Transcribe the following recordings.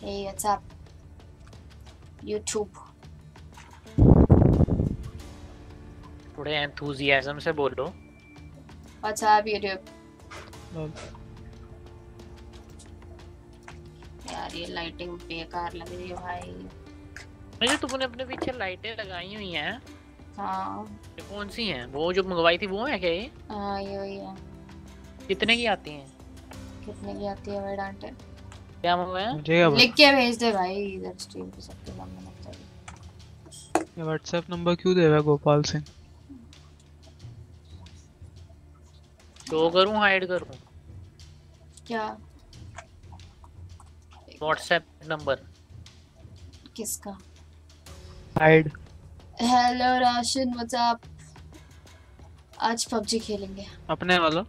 Hey, what's up? YouTube. थोड़े enthusiasm से बोलो। What's up, YouTube? यार ये लाइटिंग बेकार लग रही है भाई। मुझे तुमने अपने पीछे लाइटें लगाई हुई हैं। हाँ। ये कौन सी हैं? वो जो मंगवाई थी वो है क्या ये? हाँ ये वही है। कितने की आती हैं? कितने की आती है भाई डांटे? क्या मंगवाया? मुझे क्या लिख के भेज दे भाई इधर स्ट्रीम पे सबके सामने लगता है। ये व्हाट्सएप नंबर क्यों दे रहा है गोपाल सिंह? शो करूं हाइड करूं? क्या? व्हाट्सएप नंबर किसका? हाइड। हेलो राशन, व्हाट्स अप? आज पबजी खेलेंगे। अपने वाला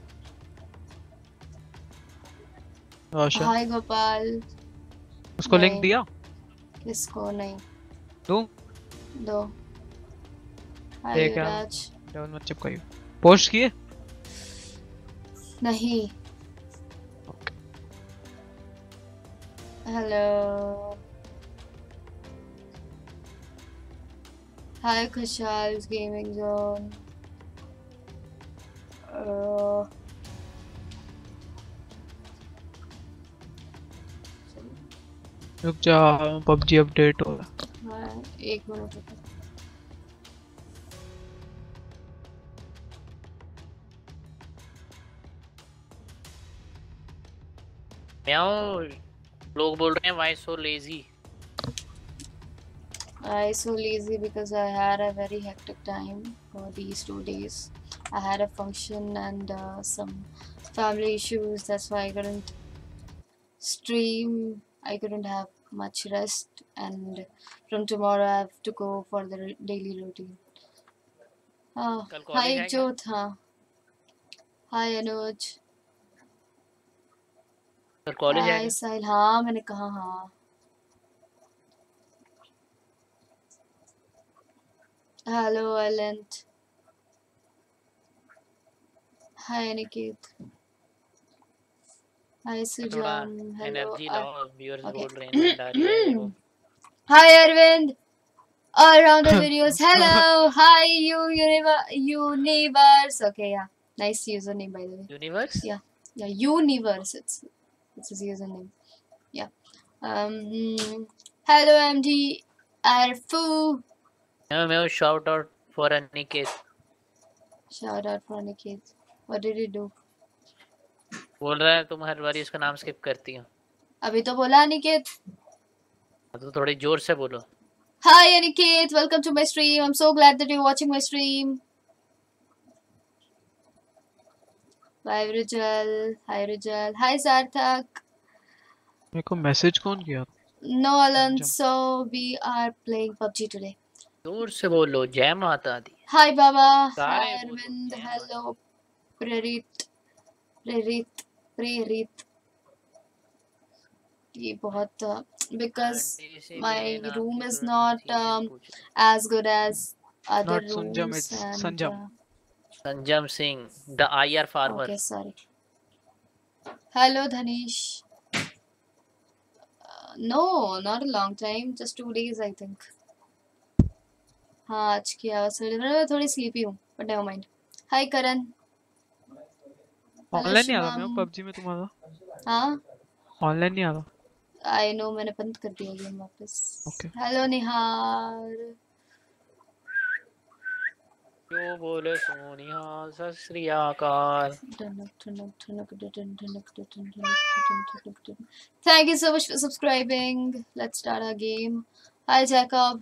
रोशन। हाय गोपाल। उसको लिंक दिया? किसको? नहीं दूं? दो। हाय ठीक है। राज। डबल मत चिपकाइए। पोस्ट किए? नहीं। हेलो। हाय खुशहाल गेमिंग जोन। रुक जा, पबजी अपडेट हो रहा। हाँ, एक मिनट रुको। म्याओ। लोग बोल रहे हैं why so lazy? I so lazy because I had a very hectic time for these 2 days. I had a function and some family issues. That's why I couldn't stream. I couldn't have much rest, and from tomorrow I have to go for the daily routine. कल college Hi है क्या? Jyot, हाँ. Hi Anuj. कल college है Hi क्या? साहिल, हाँ मैंने कहा हाँ. Hello Alent. Hi Aniket. Hi थोड़ा Sujam. Hello. एनर्जी लाओ, व्यूअर्स Okay. बोल रहे हैं नींद आ रही है ये वो। Hi Arvind. All around the videos. Hello. Hi Universe. Okay, yeah. Nice username by the way. Universe? Yeah. Yeah, Universe. It's his username. Yeah. Hello MD Arfu. मैं shout out for Aniket. Shout out for Aniket. What did he do? बोल रहा है तुम हर बार इसका नाम skip करती हो। अभी तो बोला Aniket. तो थोड़ी जोर से बोलो। Hi Aniket, welcome to my stream. I'm so glad that you're watching my stream. Bye Rujal. Hi Rujal. Hi Sarthak. मेरे को मैसेज कौन किया? No Alan, so we are playing PUBG today. जोर से बोलो, जय माता दी। Hi Baba. सारे Hi बोलो, Arvind. जय Hello Prerit. ये बहुत because my room is not as good as other Not Sunjam, rooms it's and Sanjam. संजम Singh, the IR farmer. okay, sorry. Hello Dhanish. No, not a long time, just 2 days I think. हाँ आज की आवाज़ मैं थोड़ी sleepy हूँ but never mind. Hi Karan. Online नहीं आ रहा मैं पबजी में तुम्हारा। हाँ ऑनलाइन नहीं आ रहा। I know, मैंने बंद कर दिया गेम वापस. Okay. Hello निहार. जो बोले सोनिया सत श्री अकाल। Thank you so much for subscribing. Let's start our game. Hi Jacob.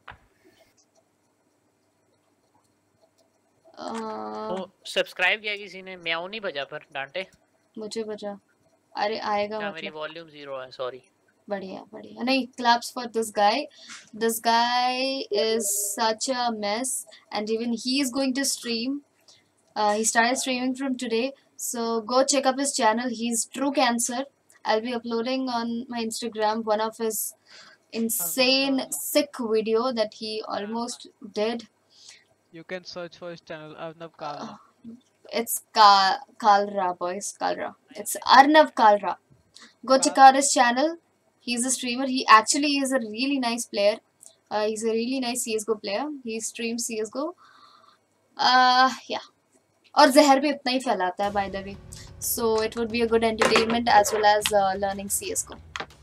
तो सब्सक्राइब किया किसी ने? म्याऊ नहीं बजा पर डांटे। मुझे बजा। अरे आएगा मतलब। मेरी वॉल्यूम 0 है, सॉरी। बढ़िया बढ़िया। नहीं, claps for this guy. This guy is such a mess and even he is going to stream. He started streaming from today, so go check up his channel. He's True Cancer. I'll be uploading on my Instagram one of his insane sick video that he almost did. You can search for his channel Arnav Kalra. It's Kalra boys, Kalra. It's Arnav Kalra. Go check out his channel. He's a streamer. He actually is a really nice player. He's a really nice CS:GO player. He streams CS:GO. Yeah. और जहर भी उतना ही फैलाता है by the way. So it would be a good entertainment as well as learning CS:GO.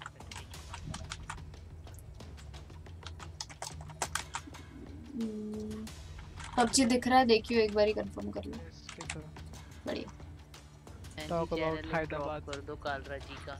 PUBG दिख रहा है, देखियो एक बार ही कंफर्म कर लो. बढ़िया. Talk about Hyderabad. कर दो कालरा जी का.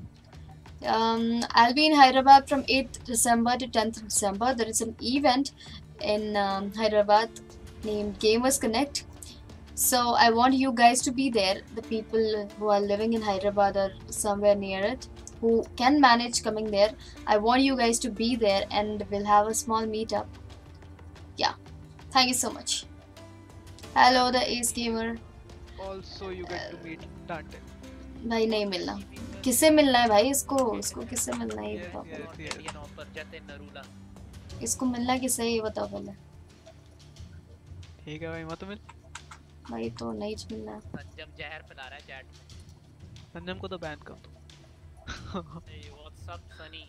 I'll be in Hyderabad from 8th December to 10th December. There is an event in Hyderabad named Gamers Connect. So I want you guys to be there. The people who are living in Hyderabad or somewhere near it, who can manage coming there. I want you guys to be there and we'll have a small meetup. Yeah. Thank you so much. Hello, the Ace Gamer. Also, you get to meet Dante. भाई नहीं मिलना. किससे मिलना है भाई इसको? इसको किससे मिलना है ये बताओ. इंडियन ऑफर जाते नरूला. इसको मिलना किससे है ये बताओ पहले. ठीक है भाई, मत मिल. भाई तो नहीं मिलना है. संजम जहर फैला रहा है चैट में. संजम को तो बैन कर दो. Hey, what's up, Sunny?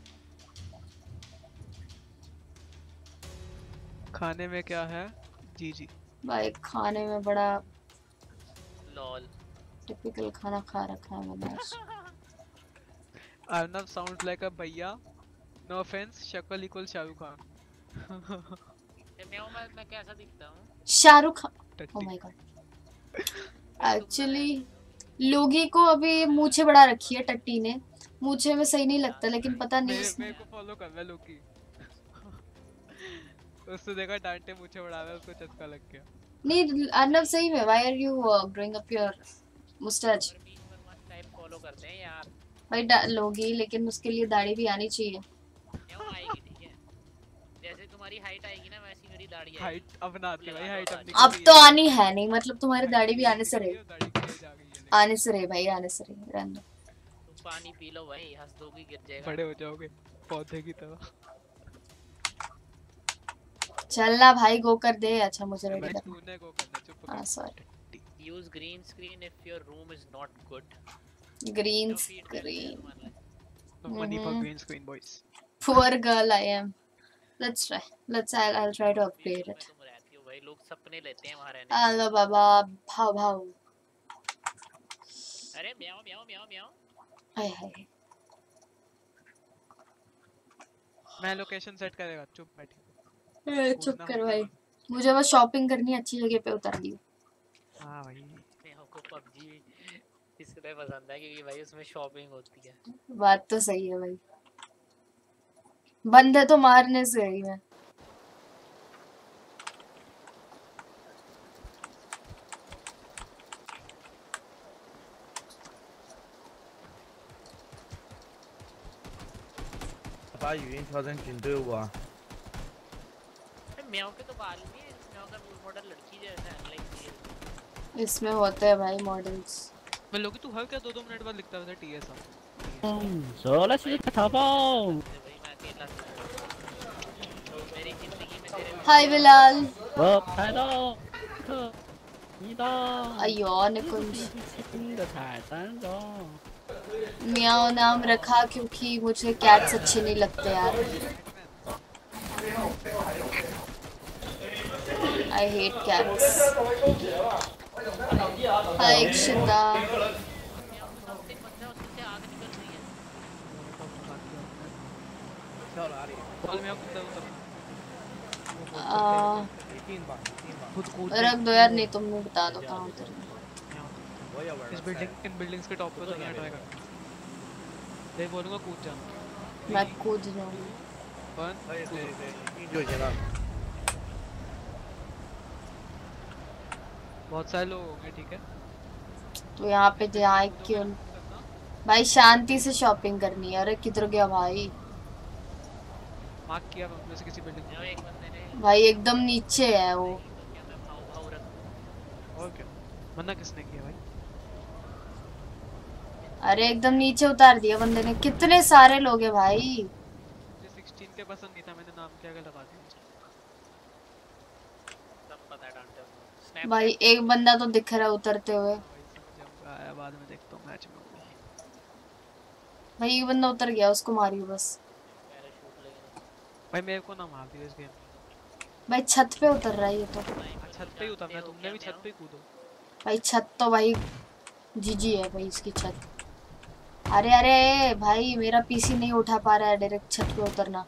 खाने में क्या है? जी. भाई खाने में बड़ा लॉल. टिपिकल खाना खा रखा है मैंने आज. Arnav sounds like a भैया. No offense, शक्ल equal शाहरुख खान. मैं कैसा दिखता हूँ? शाहरुख खान. टट्टी. Oh my God. एक्चुअली लोगी को अभी मूछें बढ़ा रखी है टट्टी ने. मूछें में सही नहीं लगता लेकिन पता नहीं मेरे को फॉलो कर ले लोगी. उसने देखा डांटे मुझे बढ़ा रहा है, उसको चस्का लग गया. नहीं अर्नव सही में. Why are you growing up your mustache? Type follow करते हैं यार. भाई लोगी लेकिन उसके लिए दाढ़ी भी आनी चाहिए. क्यों आएगी? ठीक है, जैसे तुम्हारी हाइट आएगी ना वैसी मेरी दाढ़ी आएगी. हाइट अब ना आती भाई, हाइट अब तो आनी है नहीं. मतलब तुम्हारी दाढ़ी भी आने से रहे. आने से रहे भाई, आने से रहे. रहने दो. तुम पानी पी लो भाई, हंस दोगी गिर जाएगा. बड़े हो जाओगे पौधे की तरह. चलना भाई गो कर दे. अच्छा मुझे रेडी कर. तूने को करना, चुप कर. हां sorry. Use green screen if your room is not good. Green screen. No money for green screen, boys. Poor girl I am. Let's try. I'll try to upgrade it. तुम रहती हो भाई, लोग सपने लेते हैं वहां रहने. हेलो बाबा. भाव भाव. अरे म्याओ म्याओ म्याओ म्याओ. हाय हाय. मैं लोकेशन सेट करेगा, चुप बैठ. चुप कर भाई. मुझे बस शॉपिंग करनी है, अच्छी जगह पे उतार दियो. हां भाई, म्याओ को PUBG इसलिए पसंद है क्योंकि भाई उसमें शॉपिंग होती है. बात तो सही है भाई. बंदे तो मारने से गई मैं. 把语音调成军队伍啊！ म्याओ के तो बाल नहीं है. म्याओ का मॉडल लड़की जैसा है. लाइक इसमें होते हैं भाई मॉडल्स. मैं लोगी तू हर क्या 2-2 मिनट बाद लिखता है टीएस. सोलह से खटापाओ. भाई मैं अकेला मेरी जिंदगी में तेरे. हाय बिलाल. वो हेलो. इदा. अयो निकुंज. इधर थाईलैंड दो. मियाओ नाम रखा क्योंकि मुझे कैट्स अच्छे नहीं लगते यार. I hate cats. Hi Ikshita. Call में आप रख दो यार, नहीं तुम मुझे बता दो कहाँ उतर. इन बिल्डिंग्स के टॉप पे तो नहीं ट्राई कर. मैं बोलूंगा कूद जा. मैं कूद जाऊंगी. 1 就行了。 बहुत सारे लोग होंगे, ठीक है. तो यहाँ पे जाए क्यों भाई? शांति से शॉपिंग करनी है. अरे किधर गया भाई? मार्क किया मैं से किसी बिल्डिंग म्याओ एक बंदे ने भाई एकदम नीचे है वो. क्या मैं भाव भाव रख. और क्या मना किसने किया भाई? अरे एकदम नीचे उतार दिया बंदे ने. कितने सारे लोग हैं भाई. मुझे 16 के पसंद नहीं था, मैंने नाम क्या क्या लगा दिया. सब पता है डांटे. स्नैप भाई एक बंदा तो दिख रहा है उतरते हुए. भाई समझ जाऊंगा, आया बाद में देखता हूं मैच में. भाई ये बंदा उतर गया, उसको मारियो बस। पैराशूट लेके भाई मेरे को ना मार दियो इस गेम में। भाई छत पे उतर रहा है ये तो। छत पे ही उतरना है, तुमने भी छत पे ही कूदो। भाई छत तो भाई जीजी है भाई इसकी छत। अरे अरे भाई मेरा पीसी नहीं उठा पा रहा है डायरेक्ट छत पे उतरना।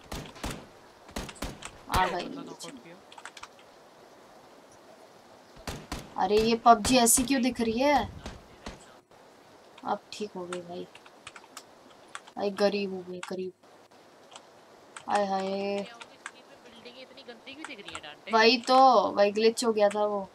आ गई बंदा नीचे। नॉकआउट किया। अरे ये पबजी ऐसी क्यों दिख रही है? अब ठीक हो गई भाई। भाई गरीब हो गई गरीब। हाय हाय। बिल्डिंग इतनी गंदी क्यों दिख रही है डांटे? भाई तो भाई ग्लिच हो गया था वो।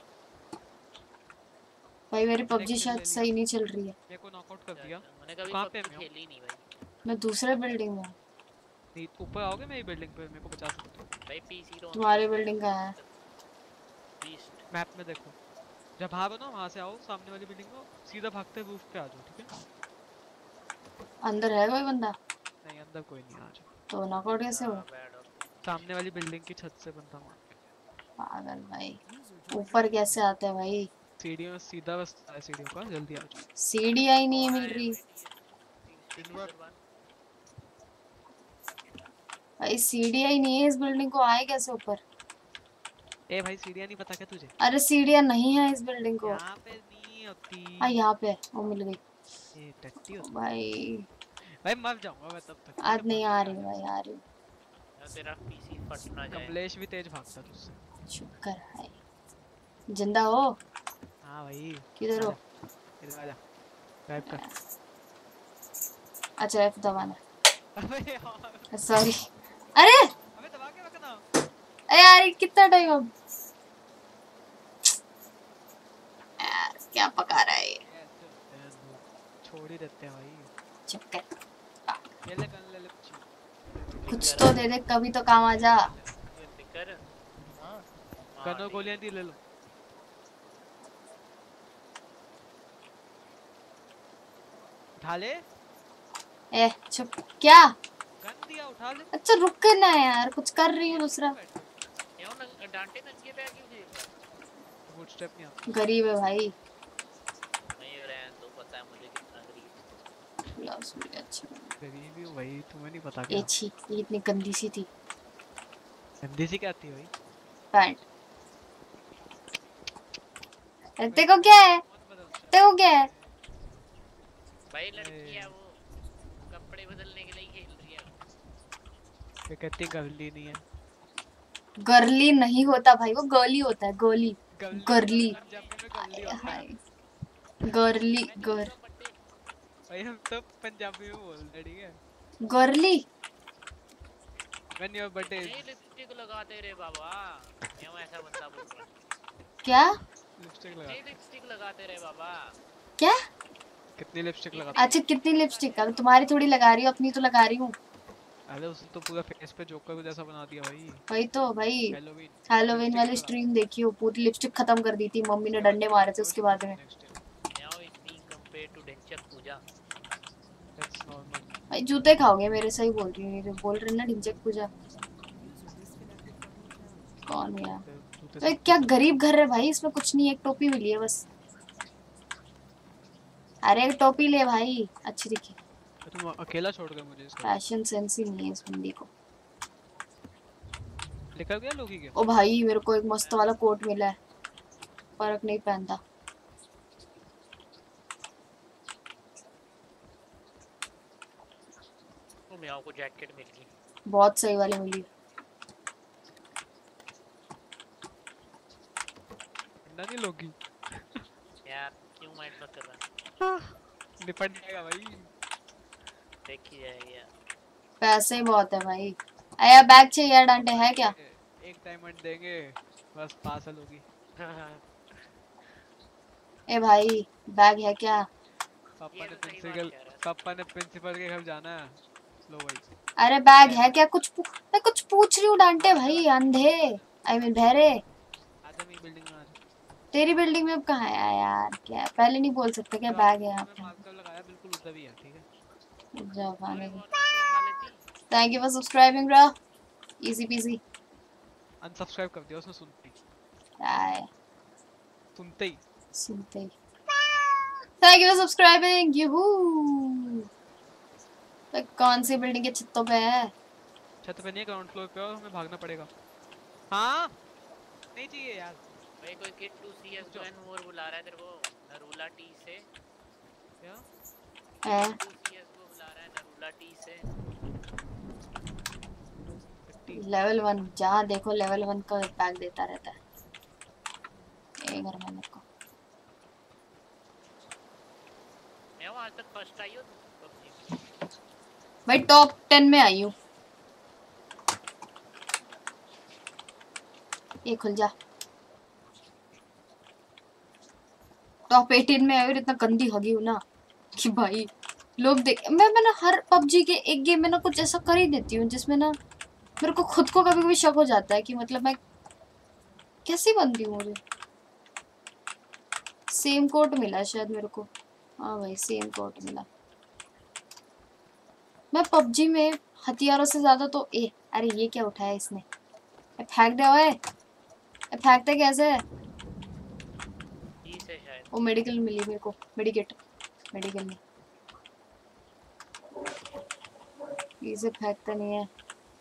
भाई मेरी मैंने पबजी एक kill शायद ले लिया। सही नहीं चल रही है। मेरे को नॉकआउट कर दिया। मैंने कभी कहाँ पे PUBG मैं हूँ? खेली नहीं भाई। मैं दूसरे बिल्डिंग में हूँ। नहीं ऊपर आओगे मेरी बिल्डिंग पे, मेरे को बचा सकते हो। भाई पीसी तो तुम्हारी बिल्डिंग कहाँ है? बीस्ट। मैप में देखो, जब भागो ना वहाँ से आओ सामने वाली बिल्डिंग को, सीधा भागते रूफ पे आ जाओ, ठीक है? अंदर है कोई बंदा? नहीं अंदर कोई नहीं, आ जाओ। तो नॉकआउट कैसे हुआ? सामने वाली बिल्डिंग की छत से बंदा मार के। पागल भाई। ऊपर कैसे आते हैं भाई? सीढ़ियों में सीधा रास्ता है, सीढ़ियों का, जल्दी आ जाओ। सीढ़ी आई नहीं है मिल रही। भाई सीढ़ी आई नहीं है इस बिल्डिंग को, आए कैसे ऊपर? ए भाई सीढ़ियाँ नहीं पता क्या तुझे? अरे सीढ़ियाँ नहीं है इस बिल्डिंग को। यहाँ पे नहीं होती। हाँ यहाँ पे वो मिल गई। ये टट्टी हो तुम। भाई भाई मर जाऊंगा मैं तब तक। आज नहीं आ रही भाई, आ रही। तेरा पीसी फट ना जाए। कमलेश भी तेज भागता तुझसे। शुक्र है। जिंदा हो? हाँ भाई। किधर हो? इधर आजा। गायब कर। अच्छा F दबाना। अबे यार। सॉरी। अरे अबे दबा के रखना। अरे यार ये कितना टाइम अब? यार क्या पका रहा है ये? ऐसे होते हैं लोग। छोड़ ही देते हैं भाई। चुप कर। ये ले गन ले ले कुछ। कुछ तो दे दे, कभी तो काम आ जा। दिक्कत हां गन और गोलियां दी ले लो। ढाले। ए चुप। क्या? गन दिया उठा ले। अच्छा रुक ना यार, कुछ कर रही हूँ दूसरा। क्यों डांटे नंगे पे क्यों खेल रहा है? फुट स्टेप नहीं आता। गरीब है भाई। नहीं रहने दो, पता है मुझे कितना गरीब। लॉस भी अच्छा। गरीब ही हूँ भाई, तुम्हें नहीं पता ये क्या? छी, ये इतनी गंदी सी थी गंदी सी क्या थी भाई? पैंट। तेरे को क्या है? तेरे को क्या है? भाई लड़की है वो, कपड़े बदलने के लिए खेल रही है। ये कहती गर्ली नहीं है। गर्ली नहीं होता भाई, वो गर्ली होता है, गर्ली। गर्ली। पंजाबी में गर्ली होता है। गर्ली गर भाई हम तो पंजाबी में बोलते हैं, ठीक है? Girly. When your birthday is lipstick लगाते रे बाबा, क्यों ऐसा बंदा बोल रहा है? क्या? लिपस्टिक लगा। लिपस्टिक लगाते रे बाबा। क्या? कितनी लिपस्टिक लगा? अच्छा कितनी लिपस्टिक? अब तुम्हारी थोड़ी लगा रही हो, अपनी तो लगा रही हूँ। अरे उसने तो पूरा फेस पे जोकर को जैसा बना दिया भाई। वही तो भाई। हैलोवीन। हैलोवीन वाली स्ट्रीम देखी हो, पूरी लिपस्टिक खत्म कर दी थी, मम्मी ने डंडे मारे थे उसके बाद में। Now it being compared to Dhinchak Puja. That's normal. भाई जूते खाओगे मेरे, सही बोल रही हूँ, ये बोल रहे ना ढिंचक पूजा। कौन है यार? तो क्या गरीब घर है भाई, इसमें कुछ नहीं है, एक टोपी मिली है बस। अरे एक टोपी ले भाई, अच्छी दिखी। तुम अकेला छोड़ गए मुझे इसको। फैशन सेंस ही नहीं है इस बंदी को। निकल गया लोगी के? ओ भाई मेरे को एक मस्त वाला कोट मिला है, फर्क नहीं पहनता। तो मैं को जैकेट मिल गई। बहुत सही वाली मिली। नहीं लोगी। यार क्यों माइंड मत कर रहा? निपट जाएगा भाई। देख ही जाएगा। पैसे ही बहुत है भाई। आया बैग चाहिए यार, डांटे है क्या? एक डायमंड देंगे बस पास होगी। ए भाई बैग है क्या? पापा ने प्रिंसिपल के घर जाना है। लो भाई। अरे बैग है क्या? मैं कुछ पूछ रही हूँ डांटे भाई, अंधे आई मीन बहरे। आजा मेरी बिल्डिंग में आजा। तेरी बिल्डिंग में अब कहाँ है यार? क्या पहले नहीं बोल सकते क्या बैग है यहाँ पे? मार्कर लगाया बिल्कुल उधर ही है, ठीक है? Thank you for subscribing bro, easy peasy. Unsubscribe कर दिया उसने सुनते ही। सुनते ही। Thank you for subscribing. Yoohoo. तो कौन सी बिल्डिंग के छतों पे है? छत पे नहीं, ग्राउंड फ्लोर पे, और हमें भागना पड़ेगा। हाँ नहीं चाहिए यार। भाई कोई kid to CS:GO and more बुला रहा है तेरे को, नरूला टी से। क्या है? किड टू CS:GO बुला रहा है नरूला टी से। लेवल 1 जहाँ देखो लेवल 1 का पैक देता रहता है। एक बार मैंने को मैं आज तक फर्स्ट आई हो तू PUBG में? भाई टॉप 10 में आई हूँ। ये खुल जा। टॉप 18 में आई हूँ, इतना गंदी हगी हूँ ना कि भाई लोग देख। मैं ना हर PUBG के एक गेम में ना कुछ ऐसा कर ही देती हूँ जिसमें ना मेरे को खुद को कभी कभी शक हो जाता है कि मतलब मैं कैसी बनती हूँ। मुझे सेम कोट मिला शायद मेरे को। हाँ भाई सेम कोट मिला। मैं PUBG में हथियारों से ज्यादा तो अरे ये क्या उठाया इसने? फेंक दे ओए। फेंकते कैसे? टी से शायद। वो मेडिकल मिली मेरे को, मेडिकेट मेडिकल में इसे फेंकता नहीं है।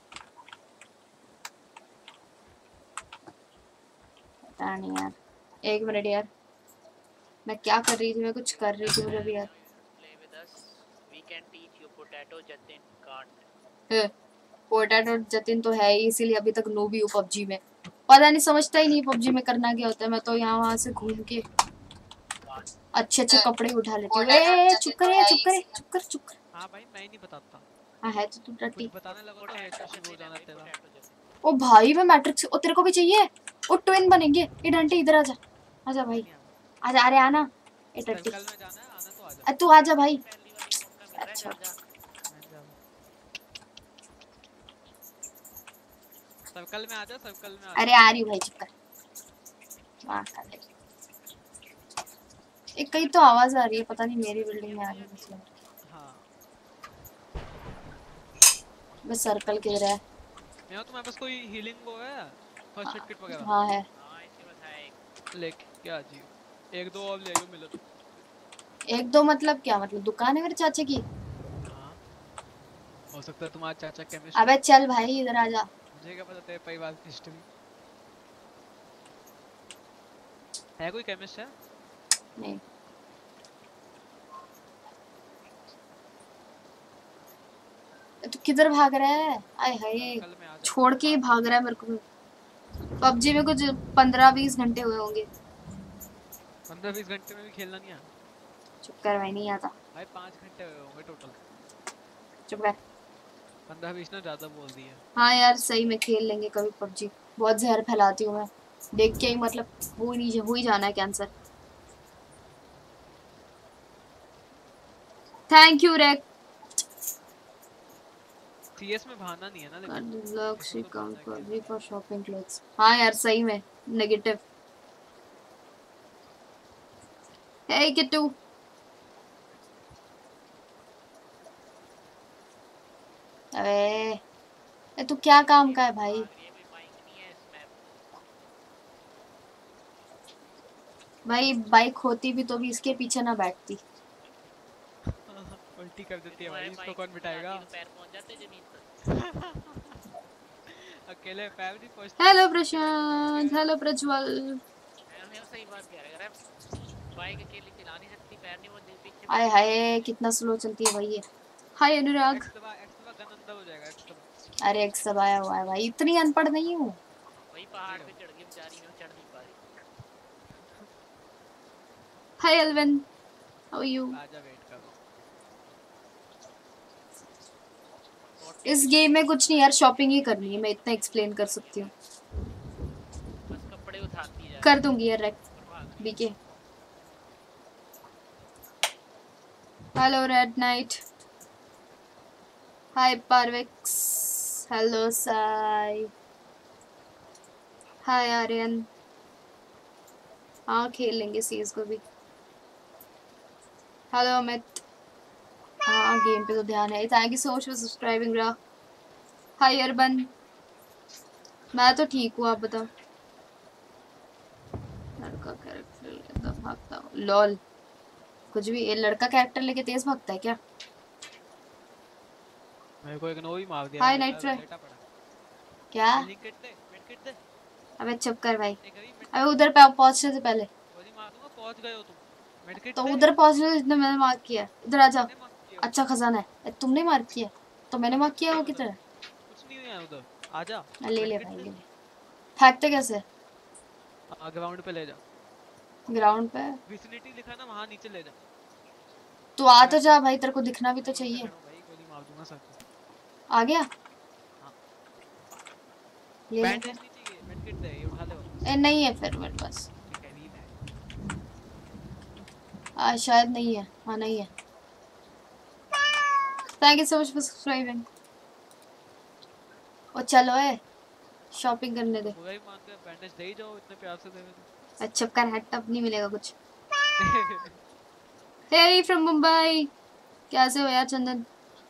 पता नहीं यार, एक मिनट यार, मैं क्या कर रही थी? मैं कुछ कर रही थी मुझे भी यार। Play with us. We can teach you potato Jatin can't. Potato Jatin तो है ही, इसीलिए अभी तक नो भी हूँ PUBG में। पता नहीं, समझता ही नहीं PUBG में करना क्या होता है। मैं तो यहाँ वहाँ से घूम के अच्छे अच्छे कपड़े उठा लेती हूँ। चुप कर चुप कर चुप कर चुप कर। हाँ भाई मैं ही नहीं बताता। हाँ है तो तू कुछ टट्टी। बताने लगा तो हेड शुरू हो जाना तेरा। ओ भाई मैं मैट्रिक्स। ओ तेरे को भी चाहिए? ओ ट्विन बनेंगे। ये डंटे इधर आजा। आजा भाई आजा। अरे आना ए टट्टी। सर्कल में जाना है, आना तो आजा। तू आजा भाई। अच्छा सर्कल में आजा, सर्कल में आजा। अरे आ रही हूँ भाई, चुप कर। वहाँ कर ले। एक कहीं तो आवाज आ रही है, पता नहीं मेरी बिल्डिंग में आ रही है इसलिए। हाँ बस सर्कल किधर है? मैं तुम्हारे पास कोई हीलिंग वो है, फर्स्ट एड किट वगैरह? हाँ है। हाँ इसके पास है एक। लेके क्या जी, एक दो और ले आइयो मिले तो। एक दो मतलब क्या? मतलब दुकान है मेरे चाचा की? हाँ हो सकता है तुम्हारा चाचा केमिस्ट। अबे चल भाई इधर आजा। मुझे क्या पता तेरे परिवार की हिस्ट्री है। कोई केमिस्ट है? नहीं तू किधर भाग रहा है? आय हाय सर्कल में आजा। छोड़ के ही भाग रहा है मेरे को। PUBG में कुछ 15-20 घंटे हुए होंगे। 15-20 घंटे में भी खेलना नहीं है चुप कर भाई, नहीं आता। भाई, 5 घंटे हुए होंगे टोटल। चुप कर। 15-20 ने ज्यादा बोल दिया। हाँ यार सही में खेल लेंगे कभी PUBG। बहुत जहर फैलाती हूँ मैं, देख के ही मतलब हो ही जाना है कैंसर। थैंक यू रेक। सीएस में भाना नहीं है ना लेकिन। लक्ष्य कम PUBG फॉर शॉपिंग क्लोथ्स। हाँ यार सही में नेगेटिव। हे किट्टू अबे तू क्या काम का है भाई? ये भी माइक नहीं है इसमें। भाई बाइक होती भी तो भी इसके पीछे ना बैठती। उल्टी कर देती है भाई, इसको माइक कौन बिठाएगा? तो पैर पहुंच जाते जमीन पर। अकेले पैर नहीं पहुंचते। Hello Prashant, hello Prajwal. मैं सही बात कह रहा है। बाइक अकेली चला नहीं सकती, पैर नहीं वो पीछे। आय हाय कितना स्लो चलती है भाई ये। हाय अनुराग। एक्स दबा गन अंदर हो जाएगा। एक्स दबा। अरे एक सब आया हुआ है भाई, इतनी अनपढ़ नहीं हूँ। वही पहाड़ पे चढ़ गई बेचारी, मैं चढ़ नहीं पा रही। Hi Elvin, how are you? आजा वेट करो। इस गेम में कुछ नहीं यार, शॉपिंग ही करनी है, मैं इतना एक्सप्लेन कर सकती हूँ। बस कपड़े उठाती जा। कर दूंगी यार रेक बीके। हेलो रेड नाइट, हाय पार्वेक्स, हेलो साई, हाय आर्यन। हाँ खेल लेंगे सीज को भी। हेलो अमित। हाँ गेम पे तो ध्यान है। Thank you so much for subscribing रा। हाय अरबन। मैं तो ठीक हूँ, आप बताओ। लड़का कैरेक्टर लेकर भागता हूँ लॉल। कुछ भी, ये लड़का कैरेक्टर लेके तेज भागता है क्या? मेरे को एक नो ही मार दिया। हाय मैं नाइट फ्राई। लेटा पड़ा। क्या? लिंक किट दे, मिड किट दे। अबे चुप कर भाई। एक गई मिड। अबे उधर पे पहुंचने से पहले गोली मार दूंगा, पहुंच गए हो तुम। मिड किट तो दे। उधर पहुंचने से जितने मैंने मार्क किया, इधर आ जाओ। मैंने मार किया। अच्छा खजाना है। तुमने मार्क किया तो मैंने मार्क किया वो उधर किधर है? कुछ नहीं है उधर। आजा। ले मिड ले किट भाई दे। ले ले। फेंकते कैसे? ग्राउंड पे ले जा। ग्राउंड पे? विसिनिटी लिखा है ना, वहां नीचे ले जा। तू आ तो मैं जा भाई, तेरे को दिखना भी तो यहीं पे चाहिए। खड़ा हूं भाई, गोली मार दूंगा सर पे। आ गया? हाँ। ले ले फिर। बैंडेज नहीं चाहिए, मिड किट दे, ये उठा ले वापस। ए नहीं है फिर मेरे पास। हैवी है। शायद नहीं है। हाँ नहीं है। Thank you so much for subscribing. और चलो है शॉपिंग करने दे। पूरा ही मान के बैंडेज दे ही जाओ, इतने प्यार से दे रहे अच्छा कर हट, अब नहीं मिलेगा कुछ। थे। Hey from Mumbai. कैसे हो यार Chandan?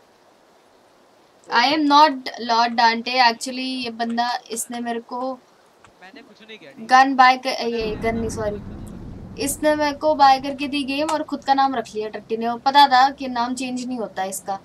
I am not lord Dante actually. ये बंदा इसने मेरे को मैंने कुछ नहीं किया, ठीक है? गन बाय कर, ये गन नहीं सॉरी, इसने मेरे को बाय करके दी गेम और खुद का नाम रख लिया टट्टी ने। वो पता था कि नाम चेंज नहीं होता इसका।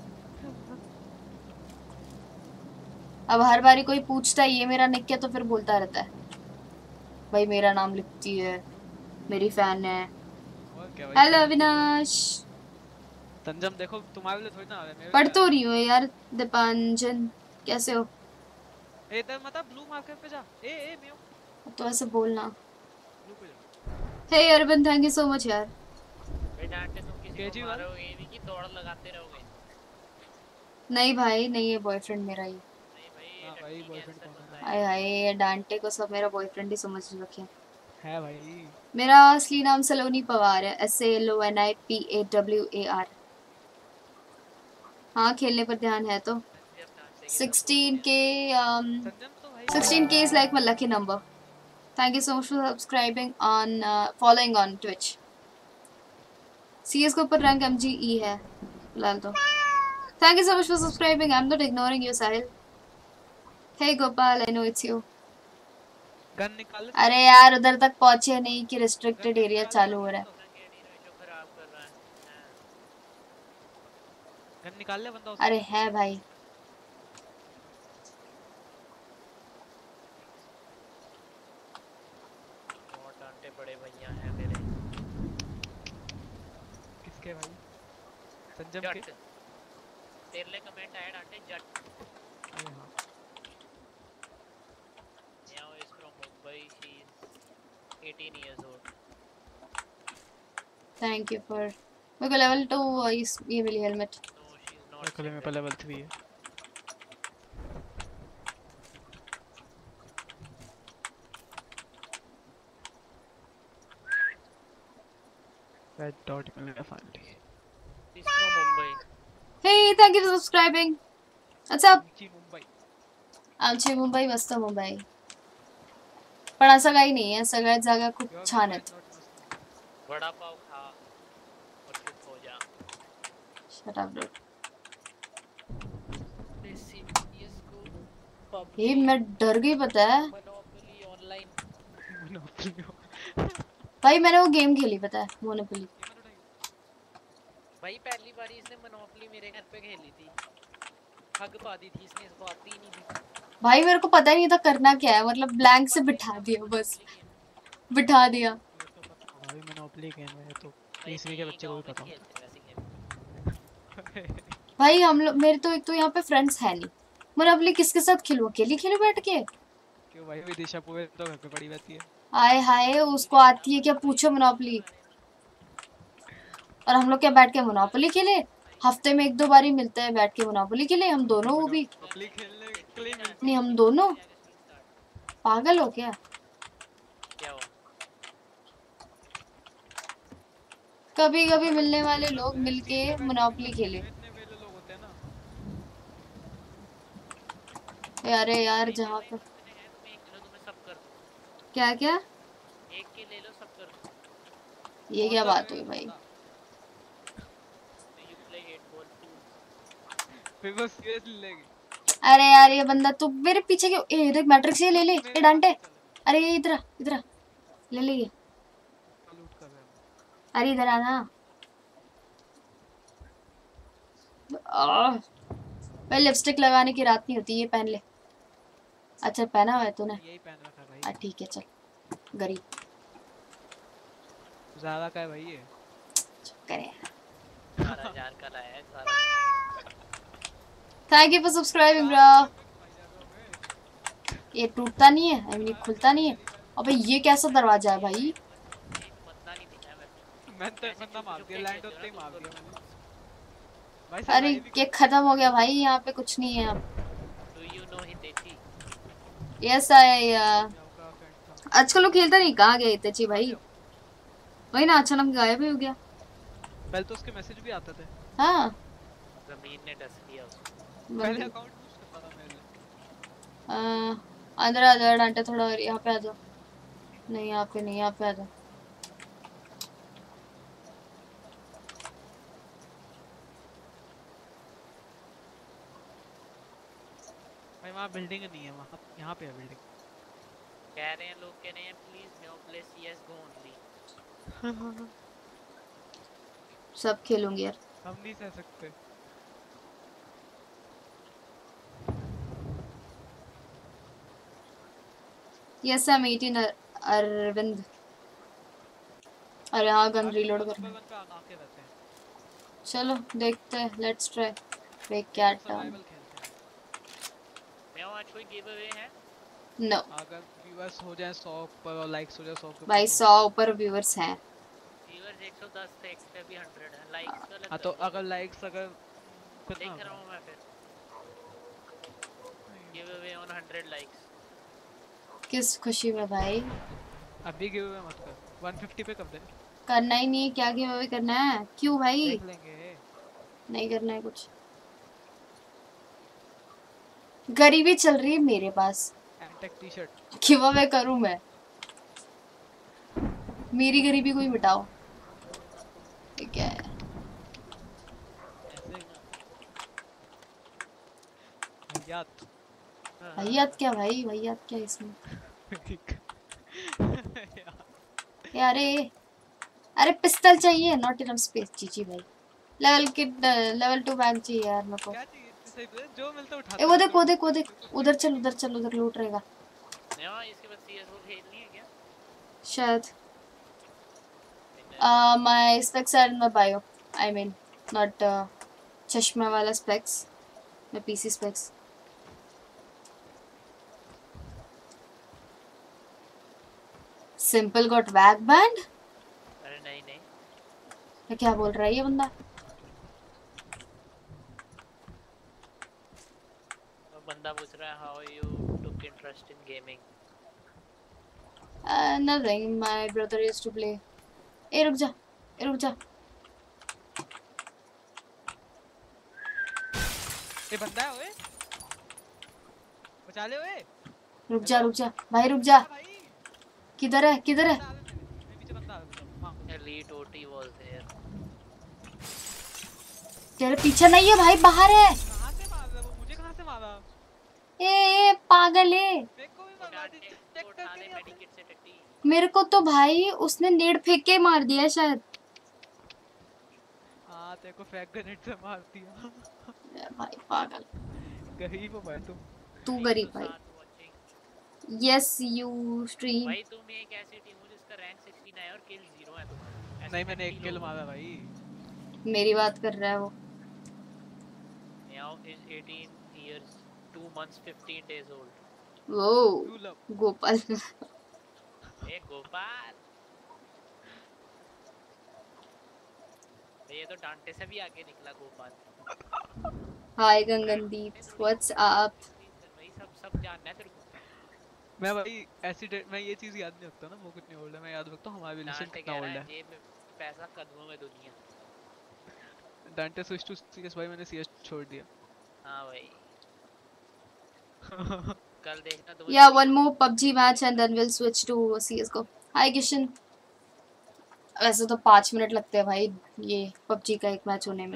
अब हर बारी कोई पूछता है ये मेरा निक है तो फिर बोलता रहता है भाई मेरा नाम लिखती है, मेरी फैन है। और क्या भाई? हेलो अविनाश। संजम देखो, तुम्हारे लिए थोड़ी ना आ रहा है, मेरे पढ़ लिए आ तो रहा रही हो यार। दीपांजन कैसे हो? है। इधर मत आ, ब्लू मार्कर पे जा। ए म्यू, तो ऐसे बोलना। ब्लू पे जा। Hey Arvind thank you so much यार। भाई डांटे तुम किसी को केजरीवाल? मारोगे नहीं कि दौड़ लगाते रहोगे। नहीं भाई नहीं है, बॉयफ्रेंड मेरा ही। नहीं भाई, हाँ भाई, टट्टी बॉयफ्रेंड कैंसर कौन बंदा है? है। आए हाय ये डांटे को सब मेरा बॉयफ्रेंड ही समझ रखे। है भाई। मेरा असली नाम सलोनी पवार है। SALONIPAWAR। हाँ खेलने पर ध्यान है तो। जब डांटे के 16K संजम तो भाई 16K is like my lucky number. Thank you so much for subscribing on following on Twitch. CS के ऊपर रैंक MGE है फिलहाल तो। Thank you so much for subscribing. I'm not ignoring you, Sahil. Hey Gopal, I know it's you. Gun निकाल ले। अरे यार उधर तक पहुंचे नहीं कि रिस्ट्रिक्टेड गन एरिया निकाल ले, चालू हो बंदा रहा है। तो। जो खराब कर रहा है। गन निकाल ले बंदा उसका। अरे है भाई। बहुत डांटे बड़े भैया हैं मेरे। किसके भाई? संजम के? जट तेरे लिए कमेंट आया डांटे, जट। अरे हाँ। Meow is from Mumbai. She's 18 years old. Thank you for. मेरे को लेवल 2 ये मिली हेलमेट। No, she's not मेरे में single. लेवल 3 है। रेड डॉट मिल गया finally. She's from Mumbai. Hey, thank you for subscribing. What's up? जी मुंबई। आमची मुंबई मस्त मुंबई. पण असं काही नाही आहे, सगळ्यात जागा खूप छान आहेत. वड़ा पाव खा और चुप हो जा। Shut up, dude. देसी CS:GO, PUBG, ये मैं डर गई पता है Monopoly ऑनलाइन। भाई, मैंने वो गेम खेली पता है, मोनोपोली. भाई पहली बार इसने मोनोपोली मेरे घर पे खेली थी, हग पा दी थी इसने, इसको आती ही नहीं थी भाई मेरे को पता ही नहीं था करना क्या है, मतलब ब्लैंक से बिठा दिया, बस बिठा दिया. भाई मोनोपोली गेम है तो तीसरी के बच्चे को भी पता हो। भाई हम लोग, मेरे तो एक तो यहाँ पे फ्रेंड्स है नहीं, मोनोपोली किसके साथ खेलूं, अकेली खेलूं बैठ के? क्यों भाई, विदिशा पूरे तो घर पे पड़ी रहती है। आए हाय, उसको आती है क्या पूछो मोनोपोली. और हम लोग क्या बैठ के मोनोपोली खेले? हफ्ते में 1-2 बार ही मिलते हैं बैठ के मोनोपोली खेले हम दोनों. वो भी मोनोपोली खेलने के लिए मिलती नहीं, हम दोनों पागल हो क्या? क्या हुआ? कभी कभी मिलने वाले लोग मिलके मोनोपोली खेले. इतने वेले लोग होते हैं ना। अरे यार जहाँ पे एक किलो तुम्हें सब कर दूं, क्या क्या एक के ले लो सब कर दूं। ये क्या बात हुई भाई? You play 8 ball 2. फिर वो सीरियसली लेगी। अरे यार ये बंदा तू मेरे पीछे क्यों? ए देख मैट्रिक्स, ये ले ले, ये डांटे. अरे ये इधर आ, इधर आ, ले ले ये. लूट कर रहे हैं। अरे इधर आना. आह, भाई लिपस्टिक लगाने की रात नहीं होती, ये पहन ले। अच्छा पहना हुआ है तूने? यही पहन रखा है भाई। ठीक है चल, गरीब ज़्यादा का है भाई ये। करे। 12,000 का लाया है सारा। Thank you for subscribing bro. ये टूटता नहीं है, आई मीन ये खुलता नहीं है। अबे ये कैसा दरवाजा है भाई? एक बंदा नहीं दिखा मेरे को। मैंने तो ऐसे बंदा मार चुप-चुप दिया, के लैंड खेलते हो होते ही ना मार तुम दिया दोनों। मैंने। भाई अरे survive ही ये कर खत्म हो गया भाई, यहाँ पे कुछ नहीं है अब। Do you know Hitechi? Yes I लिया होगा फ्रेंड था। आजकल लोग खेलता नहीं, कहाँ गए इतेची भाई? वही ना, अचानक गायब ही हो गया। पहले तो उसके मैसेज भी आते थे। हाँ जमीन ने डस लिया उसको। पहले अकाउंट बूस्ट करता था मेरे लिए। अंदर आ जाओ डांटे, थोड़ा और यहाँ पे आ जाओ। नहीं यहाँ पे नहीं, यहाँ पे आ जाओ। भाई वहाँ बिल्डिंग नहीं है, वहाँ यहाँ पे है बिल्डिंग। कह रहे हैं लोग, कह रहे हैं please no play CS:GO only. सब खेलूंगी यार। हम नहीं सह सकते। Yes I am 18 Arvind. अरे हाँ गन रीलोड करना। नंबर 1 पे आके रहते हैं। चलो देखते हैं, let's try. Break cat survival खेलते हैं। मैं आज कोई गिव अवे है? नो अगर व्यूअर्स हो जाए 100 पर और लाइक्स हो जाए 100 के भाई, ऊपर 100 ऊपर व्यूअर्स हैं। व्यूअर्स 110 थे, इस पे भी 100 है। लाइक्स का हाँ तो अगर लाइक्स अगर कितना देख रहा हूँ मैं फिर। Giveaway on 100 likes. किस खुशी में भाई? अभी गिव अवे मत कर, 150 पे कर दे। करना ही नहीं है, क्या गिव अवे करना है? क्यों भाई? देख लेंगे। नहीं करना है कुछ। गरीबी चल रही है मेरे पास, एंटेक टी-शर्ट गिव अवे करूं मैं? मेरी गरीबी को ही मिटाओ। ये क्या है? ऐसे याद भैयात क्या भाई, भैयात क्या इसमें? ठीक यार अरे पिस्तल चाहिए, नॉट इनफ स्पेस। जीजी भाई लेवल 2 बैग चाहिए यार मेरे को। क्या चाहिए सही बता, जो मिलता उठा। ए वो देख वो देख वो देख, उधर चल उधर चल, उधर लूट रहेगा नहीं, इसके बाद CS:GO खेलनी है क्या? शायद। My specs are in my bio, I mean not चश्मा वाला स्पेक्स, मैं PC specs. Simple got back band. अरे नहीं नहीं, ये क्या बोल रहा है ये बंदा? वो बंदा पूछ रहा है how you took interest in gaming. Nothing, my brother used to play. ए रुक जा, ए रुक जा। ये बंदा है ओए, बचा ले ओए। रुक जा भाई, रुक जा। भाई किधर है किधर है? मेरे पीछे बंदा है। हां एलीट OT वाज देयर। तेरे पीछे नहीं है भाई, बाहर है। कहां से मार रहा है वो, मुझे कहां से मारा? ए पागल है। मेरे को भी मारा, चेक उठा करके ले नहीं आता। मेडिकेट से टट्टी। मेरे को तो भाई उसने नेड फेंक के मार दिया शायद। हां तेरे को फ्रैग ग्रेनेड से मार दिया। भाई पागल, गरीब हो भाई तुम। तू गरीब भाई। Yes you stream. भाई तुम एक ऐसी टीम हो जिसका रैंक 69 है और किल 0 है। तुम नहीं मैंने एक किल मारा भाई। मेरी बात कर रहा है वो। Now is 18 years 2 months 15 days old. वो You love गोपाल। ए गोपाल, ये तो डांटे से भी आगे निकला Gopal. Hi Gagandeep, what's up? भाई सब जानना है तेरे को। मैं भाई ऐसी मैं ये चीज याद नहीं रखता ना वो कितनी ओल्ड है, मैं याद रखता हूं हमारा रिलेशन डांटे कितना कह रहा ओल्ड है है। जेब में पैसा कदमों में दुनिया। डांटे स्विच टू सीएस भाई, मैंने सीएस छोड़ दिया। हाँ भाई, कल देखना तुम। या one more PUBG match and then will switch to CSGO. Hi Kishan. वैसे तो 5 मिनट लगते हैं भाई ये पबजी का एक मैच होने में।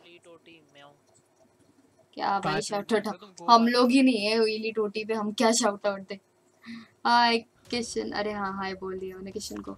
क्या भाई शाउट आउट, हम लोग ही नहीं है इली टोटी पे, हम क्या शाउट आउट दे। हाय किशन, अरे हाँ हाय बोल दिया मैंने किशन को।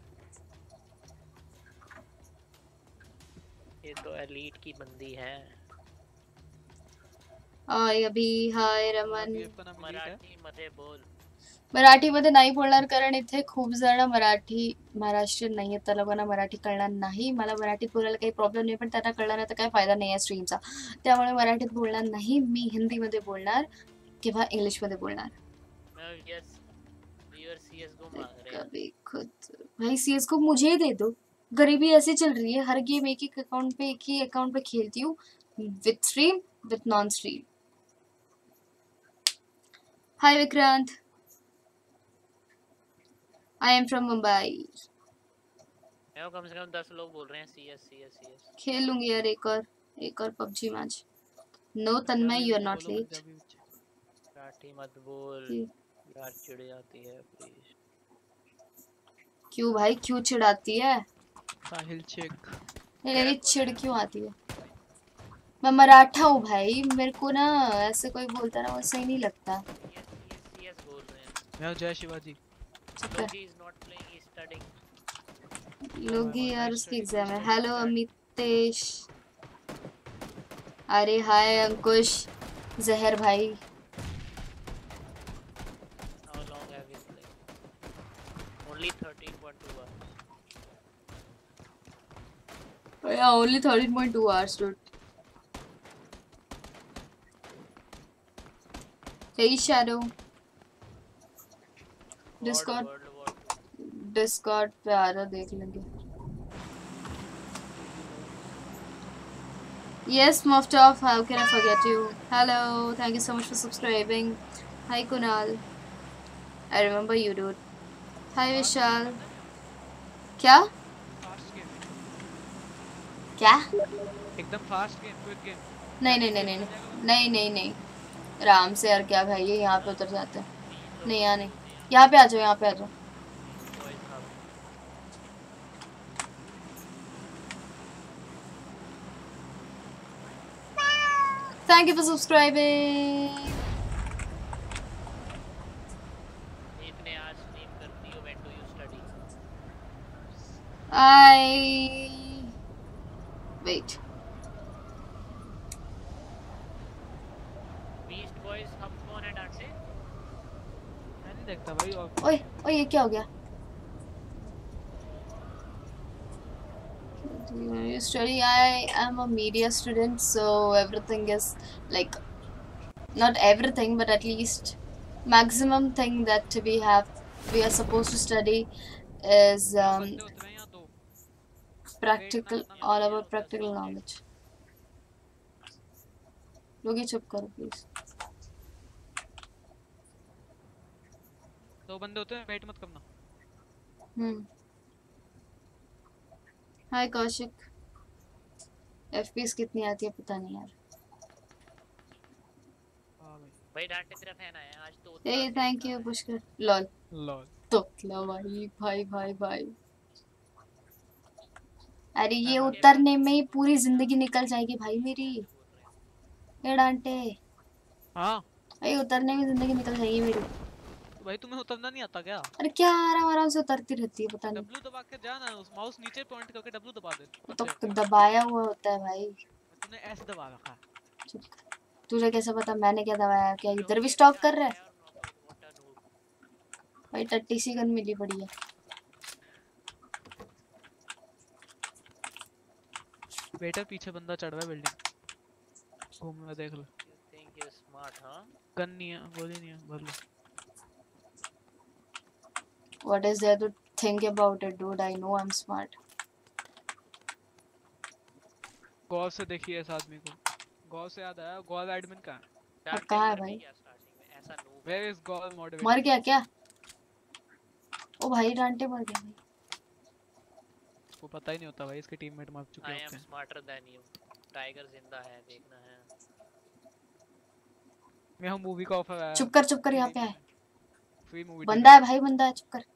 ये तो एलीट की बंदी है। अभी हाय रमन. BF का नाम इलीट है. मराठी मध्ये बोल. मराठीमध्ये नाही बोलणार कारण इथे खूप जण मराठी महाराष्ट्रीयन नाही आहेत, तर लोकांना मराठी कळणार नाही. मला मराठीत बोलायला काही प्रॉब्लेम नाही, पण त्यांना कळणार नाही तर काय फायदा नाही आहे स्ट्रीमचा. त्यामुळे मराठीत बोलणार नाही मी, हिंदीमध्ये बोलणार किंवा इंग्लिशमध्ये बोलणार. यस व्यूअर CS:GO मांग रहे हैं. कभी खुद भाई CS:GO मुझे ही दे दो. गरीबी ऐसे चल रही है, हर गेम एक ही अकाउंट पे खेलती हूँ, with stream with non stream. Hi Vikrant, I am from Mumbai. मैं कम से कम 10 लोग बोल रहे हैं CS. खेल लूंगी यार एक और PUBG match. No Tanmay, you are not late. Marathi मत बोल यार, चिढ़ जाती है प्लीज. क्यों भाई, क्यों चिढ़ाती है? साहिल चेक. नहीं चिढ़ क्यों आती है? मैं मराठा हूँ भाई, मेरे को ना ऐसे कोई बोलता ना, वो सही नहीं लगता. CS बोल रहे हैं. मैं जय शिवाजी. लोगी is not playing, he studying. लोगी यार उसकी एग्जाम है. हेलो अमितेश. अरे हाय अंकुश, जहर भाई. How long have you played? Only 13.2 hours. Yeah, only 13.2 hours, dude. Hey Shadow. Discord पे आ रहा, देख लेंगे. Yes, Moftov, how can I forget you? Hello, thank you so much for subscribing. Hi Kunal, I remember you, dude. Hi Vishal. क्या? Fast game. क्या? एकदम fast game, quick game. नहीं. आराम से यार, क्या भाई ये यहाँ पे उतर जाते हैं. नहीं यहाँ नहीं, यहाँ पे आ जाओ. Thank you for subscribing. इतने आज स्ट्रीम करती हो, when do you study? Wait. Beast boys हम कौन है डांटे? मैं नहीं देखता भाई. और ओए ये क्या हो गया? You study? I am a media student, so everything is like, not everything, but at least maximum thing that we are supposed to study is practical, all about practical knowledge. लोग ही चुप करो प्लीज. दो बंदे होते हैं, wait मत करना. हाय Kaushik. FPS कितनी आती है पता नहीं यार. भाई डांटे तेरा फैन आया आज तो. ए थैंक यू पुष्कर. लॉल तो भाई. अरे ये उतरने में ही पूरी जिंदगी निकल जाएगी भाई मेरी. ये डांटे. हाँ भाई उतरने में जिंदगी निकल जाएगी मेरी. भाई तुम्हें उतरना नहीं आता क्या? अरे क्या आराम से उतरती रहती है, पता नहीं. W दबा के जाना, उस माउस नीचे पॉइंट करके W दबा दे. तो दबाया हुआ होता है भाई. तूने S दबा रखा है. तुझे कैसे पता मैंने क्या दबाया? क्या इधर भी स्टॉक कर रहा है भाई? टट्टी सी गन मिली पड़ी है. बेटा पीछे बंदा चढ़ रहा है बिल्डिंग. घूम रहा, देख लो. Think you smart. हां गन नहीं है, गोली नहीं है, भर लो. What is there to think about it, dude? I know I'm smart. गौर से देखिए इस आदमी को. गौर से याद आया, गौर एडमिन कहाँ है? कहाँ है भाई? ऐसा नो. Where is गौर मॉडरेटर? मर गया क्या? ओ भाई डांटे मर गया भाई. वो पता ही नहीं होता भाई, इसके टीममेट मर चुके होते हैं. I am smarter than you. Tiger जिंदा है, देखना है. मैं हम मूवी का ऑफर आया. चुप कर यहाँ पे आए. Free movie. बंदा है भाई, बंदा है, चुप कर.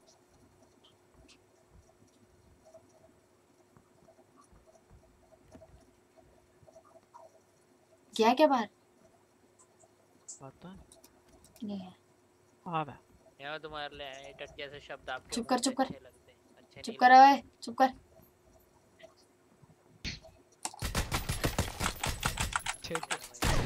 क्या क्या बाहर? पता नहीं है. हाँ बे. यार तुम्हारे लिए टट जैसे शब्द आपके चुप कर. अच्छे लगते हैं. अच्छे चुप कर ओए, चुप कर.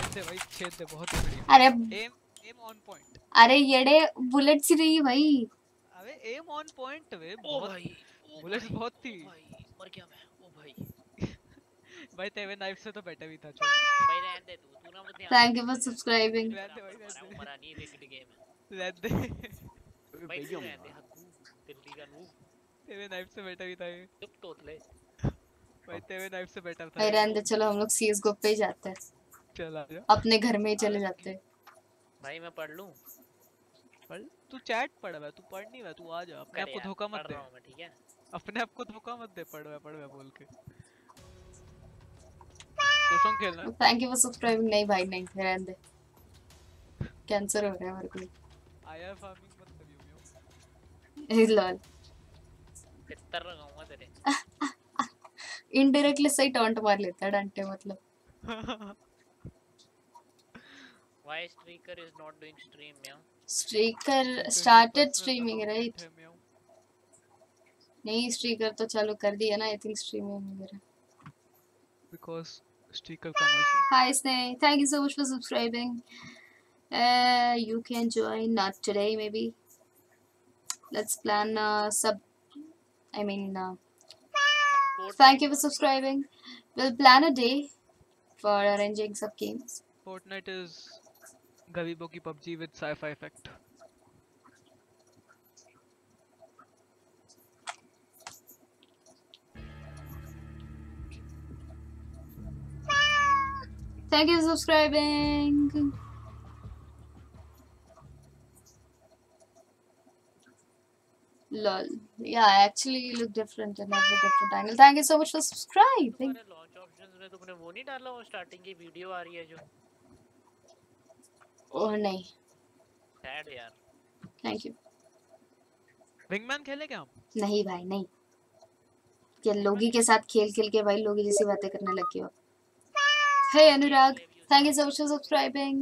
दे भाई, छेद दे, बहुत ही बढ़िया। अरे एम ऑन पॉइंट। अरे येड़े बुलेट सी रही भाई। अबे एम ऑन पॉइंट वे, ओ बहुत भाई, ओ बुलेट्स भाई, बहुत ओ थी। भाई, मर गया मैं। ओ भाई, भाई तेरे नाइफ से तो बेटर भी था, छोड़। भाई रहने दे तू ना मुझे ध्यान थैंक दे यू दे फॉर यार। सब्सक्राइबिंग। रहने दे भाई, बराबर मारा, वो रहने मरा नहीं, रिग्ड गेम है। दे, रहने दे। भाई तू रहने दे हग्गू, दिल्ली का नूब, तेरे नाइफ से बेटर भी था ये। चुप तोतले। भाई तेरे नाइफ से बेटर था भाई ये। रहने दे, चलो हम लोग CS:GO पे ही जाते हैं, चल आ जा। अपने घर में ही चले अबे जाते हैं। भाई मैं पढ़ लूं? पढ़, तू चैट पढ़ रहा है, तू पढ़ नहीं रहा, तू आ जा, अपने कर आप को यार, धोखा मत पढ़ दे। रहा हूं मैं, ठीक है। अपने आप को धोखा मत दे, पढ़ रहा बोल के। तो सॉन्ग खेलना है। Thank you for subscribing. नहीं भाई नहीं, रहने दे, कैंसर हो रहा है मेरे को। आईआर फार्मिंग मत करियो म्यो। लॉल, तितर लगाऊंगा तेरे। इनडायरेक्टली सही टॉन्ट मार लेता है डंटे, मतलब। Why streaker is not doing stream म्याऊ? स्ट्रीकर स्ट्रीकर की started personal streaming account right? है म्यो। नहीं, स्ट्रीकर तो चालू कर दिया ना, आई थिंक स्ट्रीमिंग वगैरह। बिकॉज़ स्ट्रीकर का मर्जी। Hi Sneh, thank you so much for subscribing. You can join, not today maybe. Let's plan sub. I mean, thank you for subscribing. We'll plan a day for arranging sub games. Fortnite is गरीबों की PUBG with sci-fi effect. Thank you for subscribing. Lol. Yeah, actually you look different in every different angle. Thank you so much for subscribing. तुम्हारे launch options में तुमने वो नहीं डाला, वो starting की वीडियो आ रही है जो? Oh नहीं, सैड यार। thank you. विंगमैन खेले क्या हम? नहीं भाई नहीं, क्या लोगी के साथ खेल खेल के भाई लोगी जैसी बातें करने लगी हो। Hey Anurag, thank you so much for subscribing.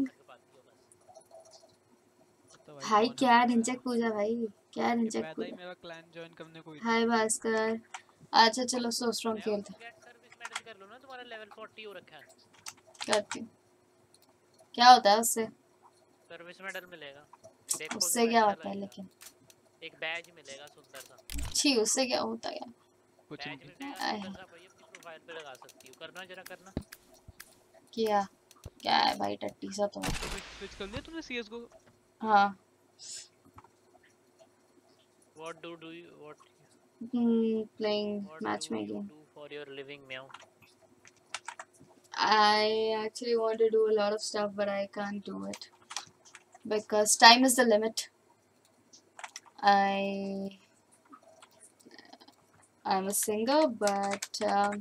तो भाई हाय कौन है क्या मेरा ढिंचक यार? पूजा भाई, क्या ये ढिंचक पैदा ही पूजा। मेरा क्लैन ज्वाइन करने को ही था। हाय भास्कर। अच्छा चलो सो स्ट्रॉन्ग खेलते हैं। गेट सर्विस मेडल कर लो ना, तुम्हारा लेवल 40 हो रखा है। करती हूँ। क्या होता है उससे? सर्विस मेडल मिलेगा, देखो उससे क्या होता है लेकिन? एक बैज मिलेगा सुंदर सा। छी, उससे क्या होता है? कुछ बैज नहीं। मिलेगा सुंदर सा भाई, अपनी प्रोफाइल पे लगा सकती हो। करना जरा करना। क्या क्या है भाई, टट्टी सा तो है। स्विच कर लिया तूने CS:GO? हाँ। What do you what Playing what do you matchmaking. do for your living म्याऊ? I actually want to do a lot of stuff, but I can't do it because time is the limit. I'm a singer, but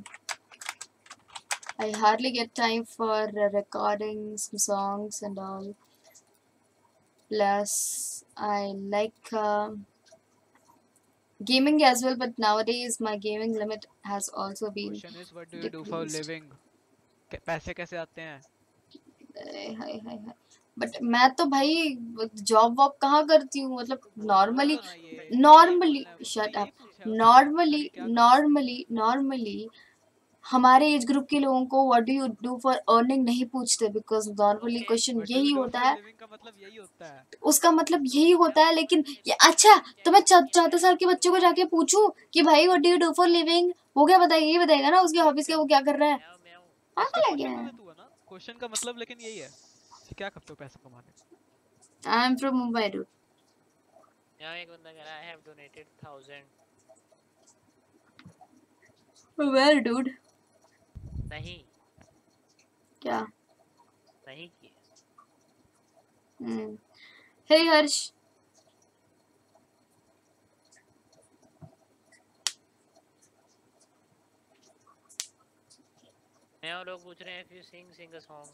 I hardly get time for recording some songs and all. Plus, I like gaming as well, but nowadays my gaming limit has also been Question is what do you do for decreased. living? पैसे कैसे आते हैं? हाय हाय हाय। But मैं तो भाई job वॉब कहाँ करती हूँ, मतलब नॉर्मली शट अप। नॉर्मली हमारे एज ग्रुप के लोगों को what do you do for earning नहीं पूछते, बिकॉज नॉर्मली क्वेश्चन यही होता है। का मतलब यही होता है। उसका मतलब यही होता है, लेकिन ये अच्छा तो मैं 14 साल के बच्चे को जाके पूछूं कि भाई what do you do for living, वो क्या बताएगा? ये बताएगा ना उसकी हॉबीज के, वो क्या कर रहा है। पागल है क्या? क्वेश्चन का मतलब लेकिन यही है कि क्या करते हो पैसा कमाने। I am from Mumbai dude. यहाँ एक बंदा कह रहा है I have donated 1000। Where dude? नहीं क्या? नहीं किए। हे हर्ष। यहाँ लोग पूछ रहे हैं if you sing a song।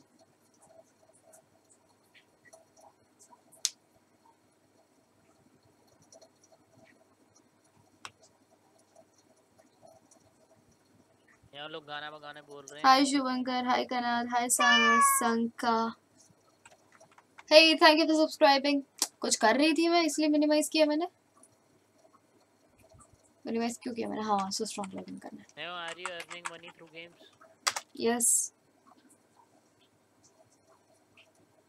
यहाँ लोग गाना बगाने बोल रहे हैं। Hi Shubhankar, hi Kunal, hi संका। Hey thank you for subscribing. कुछ कर रही थी मैं, इसलिए मिनिमाइज किया मैंने। मिनिमाइज क्यों किया मैंने? हाँ, सो स्ट्रॉन्ग लॉगिन करना है। Now are you earning money through games? Yes.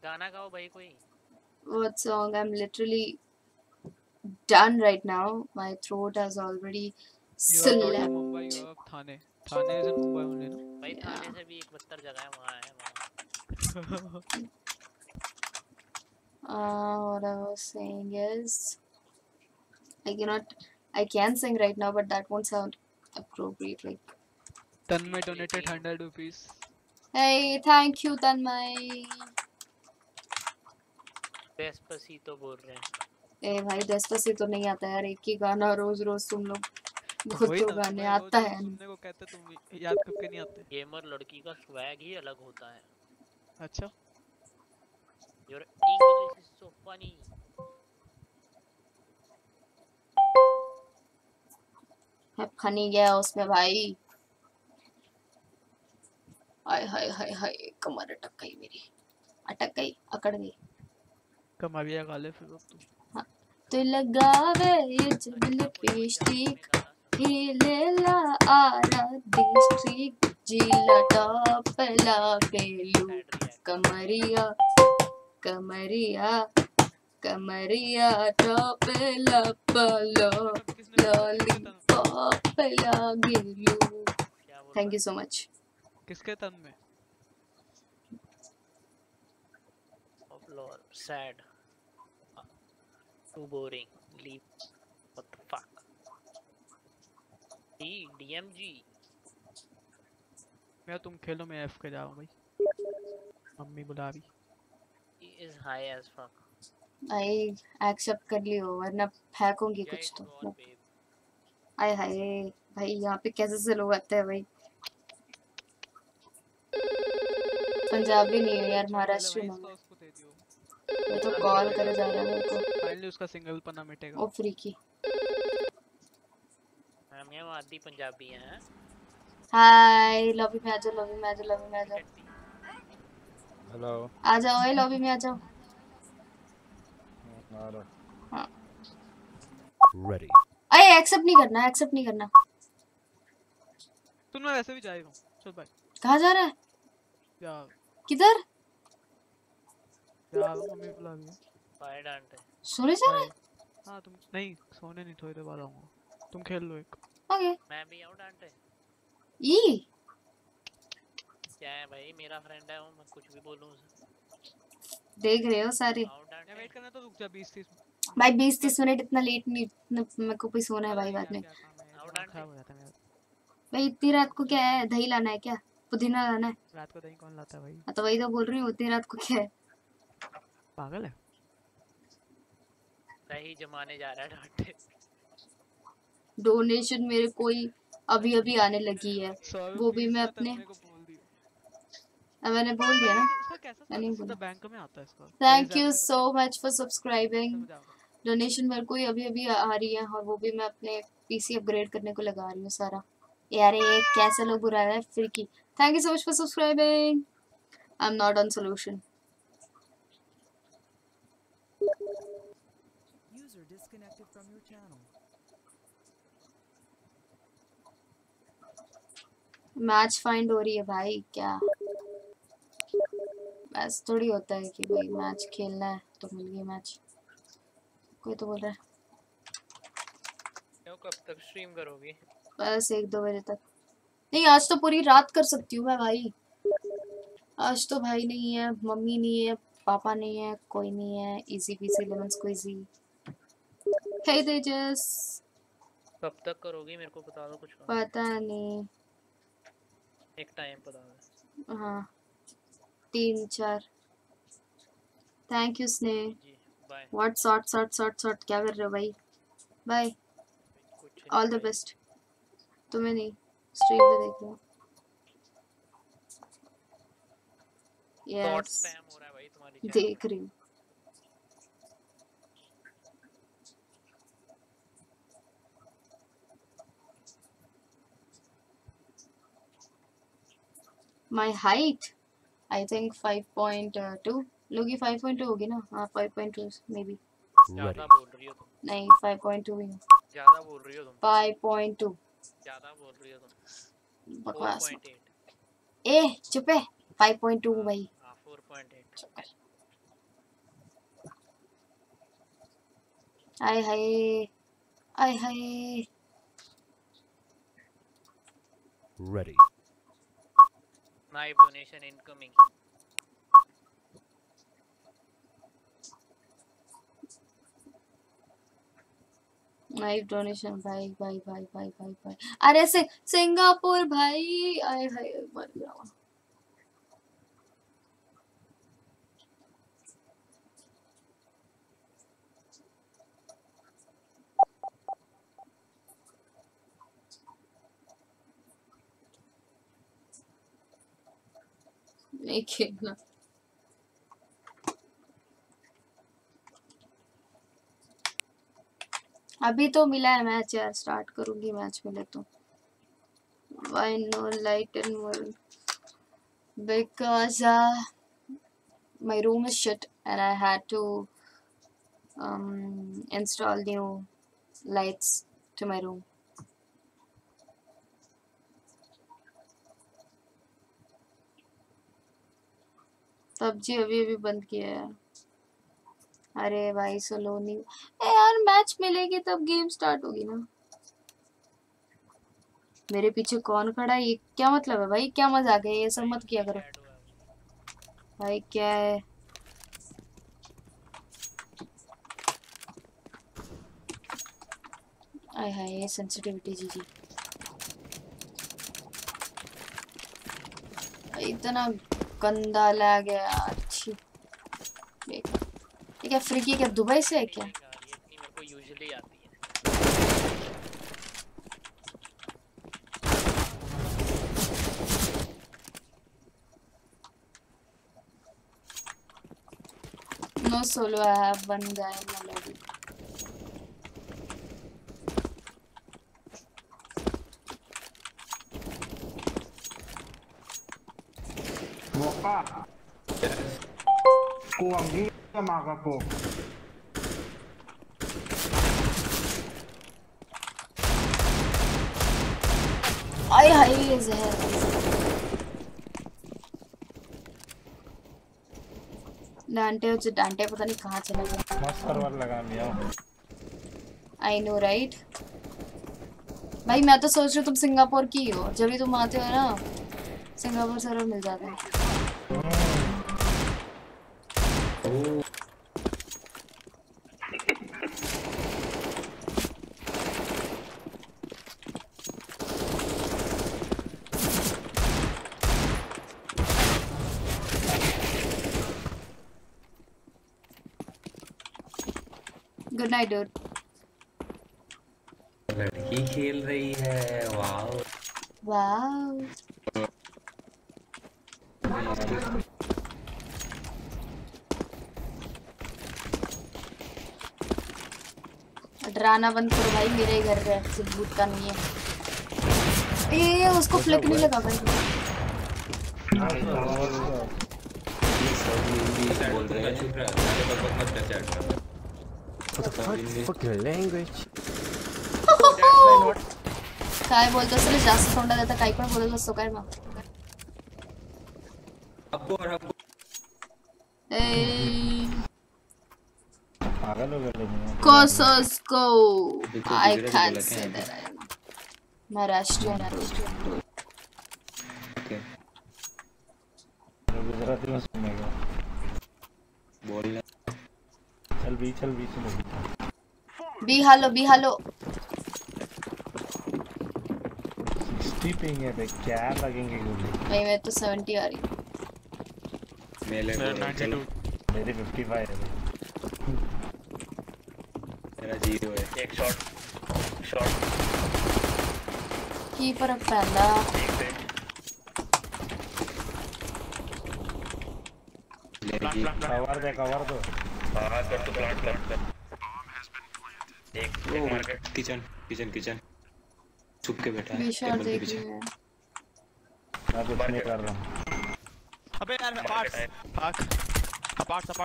गाना गाओ भाई कोई। What song? I'm literally done right now. My throat has already You are not from slept. Mumbai, you are of Thane. Thane is in Mumbai only, no? भाई Yeah. थाने से भी 71 जगह है, वहाँ है वहाँ। What I was saying is, I cannot. I can sing right now, but that won't sound appropriate. Like, Tanmay donated 100 rupees. hey, thank you, Tanmay. Despacito बोल रहे हैं। ए भाई डेस्पासितो नहीं आता यार, एक ही गाना रोज रोज सुन लो। तो बहुत वही तो ना, गाने मैं आता रोज है नहीं। सुनने को कहते तुम याद करके नहीं आते। गेमर लड़की का स्वैग ही अलग होता है। अच्छा Your English is so funny. है फनी गया उसमें भाई। हाय हाय हाय हाय, कमर अटक गई मेरी, अटक गई, अकड़ गई। कमाविया गा ले फिर अब तू। हाँ। तो लगावे ये जबल अच्छा, कोई पेस्टिक पंजाबी में गाना सुन। हिलेला आरा डिस्ट्रिक्ट जिला टॉप ला पेलू Sad react। कमरिया कमरिया कमरिया टॉप ला पलो अभी किसने लॉलीपॉप ला गेलू। क्या बोल थैंक रहा यू सो मच। किसके तन में? है? Of lore, sad, too boring, leave, what the fuck? DMG, मैं तुम खेलो, मैं एफ के जाऊँ भाई, मम्मी बुला रही। he is high as fuck. भाई एक्सेप्ट कर लियो वरना फेंकूंगी Yeah, कुछ it's तो। all babe. आय हाय भाई, यहाँ पे कैसे से लोग आते हैं भाई। पंजाबी नहीं है यार, महाराष्ट्र भाई में। इसका उसको दे दियो, वो तो कॉल करे जा रहा है मेरे को। फाइनली उसका सिंगल पन्ना मिटेगा। ओ फ्रीकी। हम यहाँ आदि पंजाबी हैं। हाय लॉबी में आ जाओ, लॉबी में आ जाओ, लॉबी में आ जाओ। हेलो आ जाओ ए लॉबी में आ जाओ। आ रहा। हाँ। Ready. अरे एक्सेप्ट नहीं करना, एक्सेप्ट नहीं करना। सुन मैं वैसे भी जाएगा, चल भाई। कहाँ जा रहा है? जा किधर? जा, मम्मी बुला रही है। फायर डांट है। सोने जा रहा है? हाँ तुम नहीं सोने नहीं, थोड़ी देर बाद आऊंगा, तुम खेल लो एक। ओके। मैं भी आऊँ डांटे? ई क्या है भाई, मेरा फ्रेंड है वो, मैं कुछ भी बोलूँ उसे। देख रहे हो सारे आऊँ मैं डांटे? वेट करना तो रुक जा 20-30 भाई। 20-30 मिनट इतना लेट नहीं, मेरे को भी सोना है भाई बाद में। खराब हो जाता है मेरा। भाई इतनी रात को क्या है, दही लाना है क्या? पुदीना लाना है? रात को दही कौन लाता है भाई? हाँ, तो वही तो बोल रही हूँ, इतनी रात को क्या है? पागल है। सही जमाने जा रहा है डांटे। डोनेशन मेरे कोई अभी अभी आने लगी है, वो भी मैं अपने। मैंने बोल दिया ना। इसका कैसा मैंने सीधा बोला। बैंक में आता है इसका। Thank you so much for subscribing. Donation मेरे को अभी अभी आ रही है, और वो भी मैं अपने पीसी अपग्रेड करने को लगा रही हूँ सारा। यार ये कैसे लोग बुरा है फिर की। Thank you so much for subscribing. I am not on solution. User disconnected from your channel. Match find हो रही है भाई क्या? बस थोड़ी होता है कि भाई मैच खेलना है तो मिल गई मैच। कोई तो बोल रहा है क्यों, कब तक स्ट्रीम करोगी? बस 1-2 बजे तक। नहीं आज तो पूरी रात कर सकती हूँ मैं भाई। आज तो भाई नहीं है, मम्मी नहीं है, पापा नहीं है, कोई नहीं है। Easy peasy lemon squeezy. Hey Tejas. कब तक करोगी मेरे को बता दो कुछ। पता नहीं। एक टाइम बता दो। हाँ 3-4। थैंक यू स्नेह। जी बाय। व्हाट शॉट क्या कर रहे हो भाई? बाय। कुछ ऑल द भाई। बेस्ट। तुम्हें नहीं, स्ट्रीम पे देख रहा हूँ। बॉट यस स्पैम हो रहा है भाई तुम्हारी चैट देख रही हूँ। My height I think 5.2। लोगी 5.2 होगी ना? हाँ 5.2 मे बी। ज्यादा बोल रही हो तुम। नहीं 5.2 ही हूँ। ज्यादा बोल रही हो तुम। 5.2 ज्यादा बोल रही हो तुम। बकवास। 4.8। ए चुप है। 5.2 हूँ भाई। हाँ 4.8। चुप कर। आय हाय आय हाय। Ready. Knife donation incoming. Knife donation भाई भाई भाई भाई भाई भाई। अरे सिंगापुर भाई, आय हाय मर गया। नहीं खेलना। अभी तो मिला है मैच यार, स्टार्ट करूंगी मैच मिले तो। Why no light in world? Because my room is shit and I had to install new lights to my room. PUBG अभी अभी बंद किया है। अरे भाई सलोनी यार, मैच मिलेगी तब गेम स्टार्ट होगी ना। मेरे पीछे कौन खड़ा है, ये क्या मतलब है भाई? क्या मजाक है ये सब, मत किया करो भाई। क्या है आय हाय सेंसिटिविटी जी जी। इतना गंदा लैग है यार। अच्छी ये क्या फ्रीकी, क्या दुबई से है क्या? ये इतनी मेरे को यूजुअली आती है। No solo, I have one guy in my lobby. Boka. Kuang di maga ko. आय हाय ये जहर। डांटे पता नहीं कहाँ चला गया। मस्त सर्वर लगा लिया। I know right. भाई मैं तो सोच रही हूँ तुम सिंगापुर की हो, जब भी तुम आते हो ना सिंगापुर सर्वर मिल जाता है। Good night dude. लड़की खेल रही है, वाओ वाओ। डराना बंद करो भाई, मेरे ही घर है, सिर्फ भूत का नहीं है। ये उसको फ्लिक नहीं लगा भाई। बोल रहे हैं, चुप रह, मत कर chat. What the fuck your language? काय बोलतो असं जास्त तोंडात आता काही पण बोलत असतो काय मग? आपको और आपको पागल हो गए लोग। Kososko. I can't say that I am Maharashtrian. Okay Gujarati में सुनेगा। बोलना। चल भी चल। बी हालो। 60 पिंग है भाई, क्या लगेंगे गोली? भाई मैं तो 70 आ रही। मेरे 92। मेरे 55 है भाई। मेरा 0 है। एक शॉट की फर्क पैंदा। लेगी कवर दो। हां कर तो प्लांट कर। एक मार्केट किचन छुप के बैठा है विशाल टेबल के देख पीछे। रही है। मैं कुछ नहीं कर रहा हूँ। अबे यार अपार्ट्स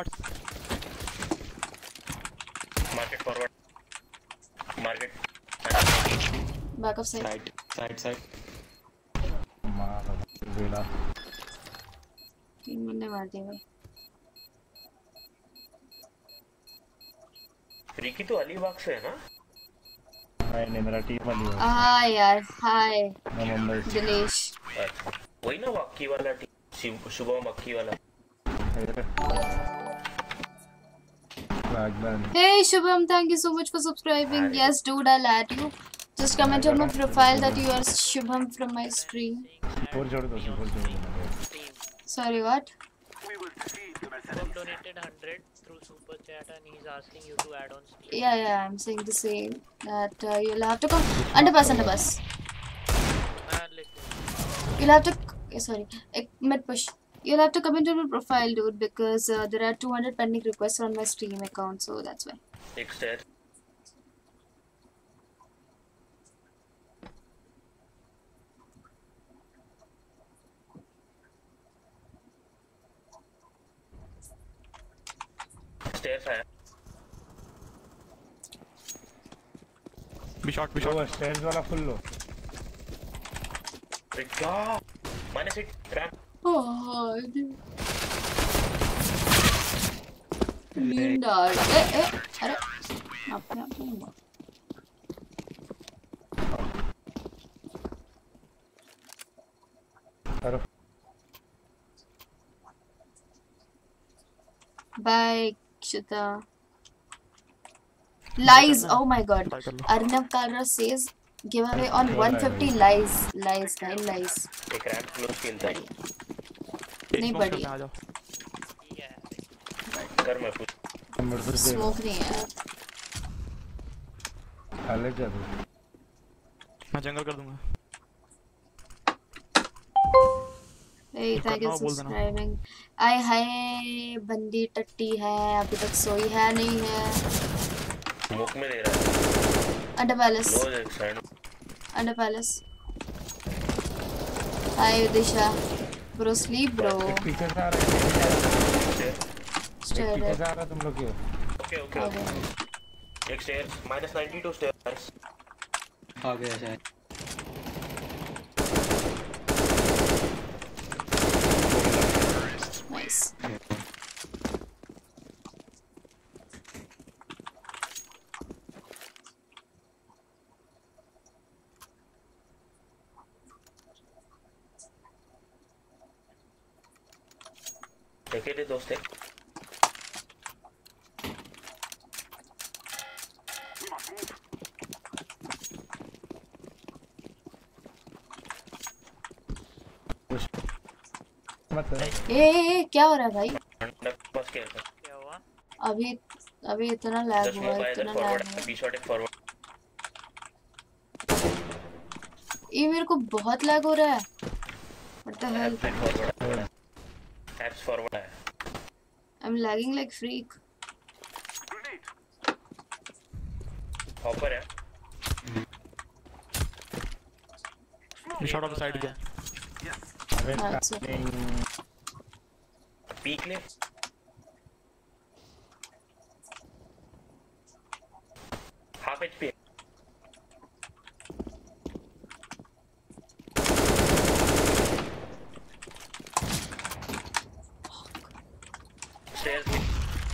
market forward market backup side. Side मार बेड़ा। 3 बंदे मार दिए भाई। रिकी तो अलीबाग से है ना? नहीं मेरा टीम वाली है। हाय यार, हाय मैं मुंबई से। दिनेश। अच्छा, वही ना मक्की वाला टीम, शुभम मक्की वाला। Hey Shubham, thank you so much for subscribing. Yes, dude, I'll add you. Just comment on my profile that you are Shubham from my stream. Sorry, what? Shubham donated 100 through super chat and he's asking you to add on stream. Yeah, I'm saying the same. That you'll have to come. Underpass. You'll have to. Sorry, mid push. You'll have to come into my profile, dude, because there are 200 pending requests on my stream account, so that's why. एक stair. Stairs आया। B short stairs वाला full लो। क्या? Minus 8 RAM. Oh, नींद आ रही है। अरे अपने आप नहीं हुआ। Bye, Kshita. Lies. Oh my God. Arnav Kalra says giveaway on 150 lies. Lies, guys, lies. एक रैम क्लोज खेलता है। नहीं बढ़ी। कर मैं पूछ। स्मोक नहीं है। खाले जा दो। मैं जंगल कर दूंगा। Hey, thank you for subscribing. आय हाय बंदी टट्टी है, अभी तक सोई है नहीं है। स्मोक में दे रहा है। Under palace. Under palace. Hi Disha. Bro, sleep, bro. पीछे से आ रहा है। स्टेयर है। आ रहा तुम लोग क्यों? ओके। एक स्टेयर -92 स्टेयर्स। आ गया शायद। Nice. देखे थे दोस्त है। ए क्या हो रहा है भाई? बस क्या हुआ? अभी इतना लैग हुआ, इतना लैग हुआ। बी शॉट एक फॉरवर्ड। ये मेरे को बहुत लैग हो रहा है। What the hell? एप्स फॉरवर्ड है। I'm lagging like freak. Offer है। B short off the side गया। अच्छा। पीक ले। Half HP. स्टेयर्स में।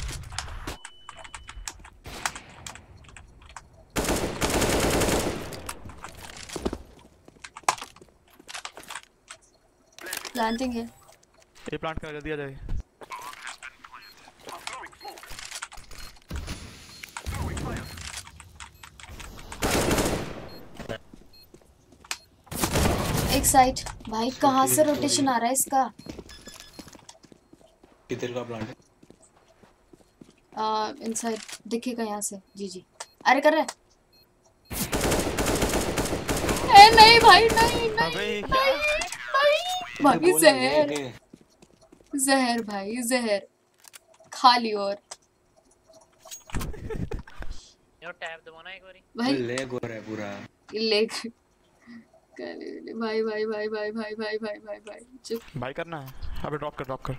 प्लांटिंग है। ये प्लांट कर दिया जाए। एक साइड। भाई कहाँ से रोटेशन आ रहा है इसका? किधर का प्लांट है? इनसाइड दिखेगा यहाँ से। जी अरे कर रहा है। नहीं भाई नहीं भाई जहर भाई जहर खा लियो। और यो टैब दबाना एक बारी। भाई लेग हो रहा है पूरा। लेग भाई चुप। भाई करना है। अबे ड्रॉप कर। टैब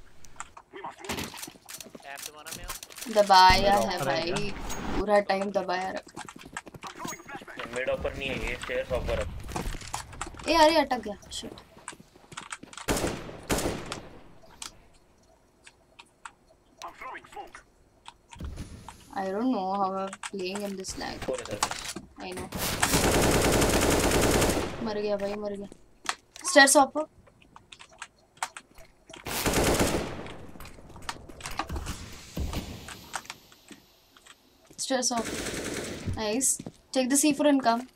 दबाना मैं दबाया है भाई, पूरा टाइम दबाया रखा। मिड ऑफर नहीं है, ये स्टेयर्स ऑफर है। ए अरे अटक गया। Shit. I don't know how I'm playing in this lag. I know. मर गया भाई, मर गया. Stairs up. Stairs up. Nice. Take the C4 and come.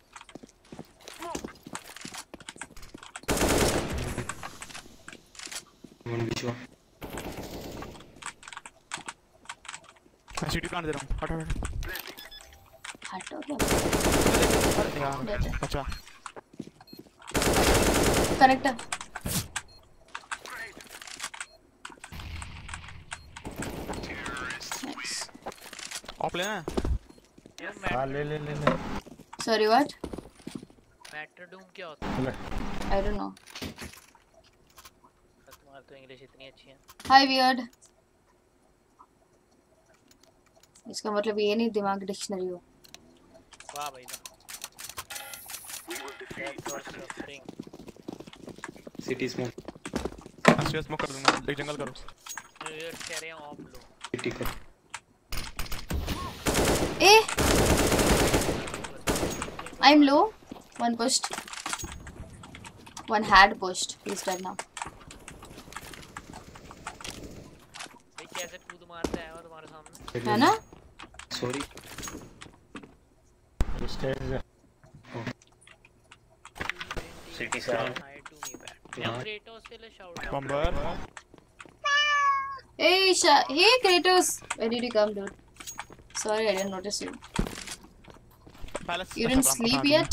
One which one? मैं सीटी प्लांट दे रहा हूँ. हट हट. हटो क्या? अरे यार. अच्छा. Connector. Nice. ऑफ लेना है. हाँ ले. Sorry, what? मैटरडूम क्या होता है? I don't know. तुम्हारी तो इंग्लिश इतनी अच्छी है. Hi, weird. इसका मतलब ये नहीं दिमाग डिक्शनरी हो. वाह भाई. That's what's suffering. City smoke. Stair smoke कर दूंगा. एक जंगल करो. ये कह रहे हैं ऑफ लो. City का. Eh? I'm low. One pushed. One had pushed. He's dead now. भाई कैसे कूद मारते हैं वो तुम्हारे सामने? है ना? Sorry. Stairs है. सिटी से Hi to me back. Yeah. Kratos के लिए shout out. बम्बर. Hey Kratos. Where did you come, dude? Sorry, I didn't notice you. You didn't sleep yet?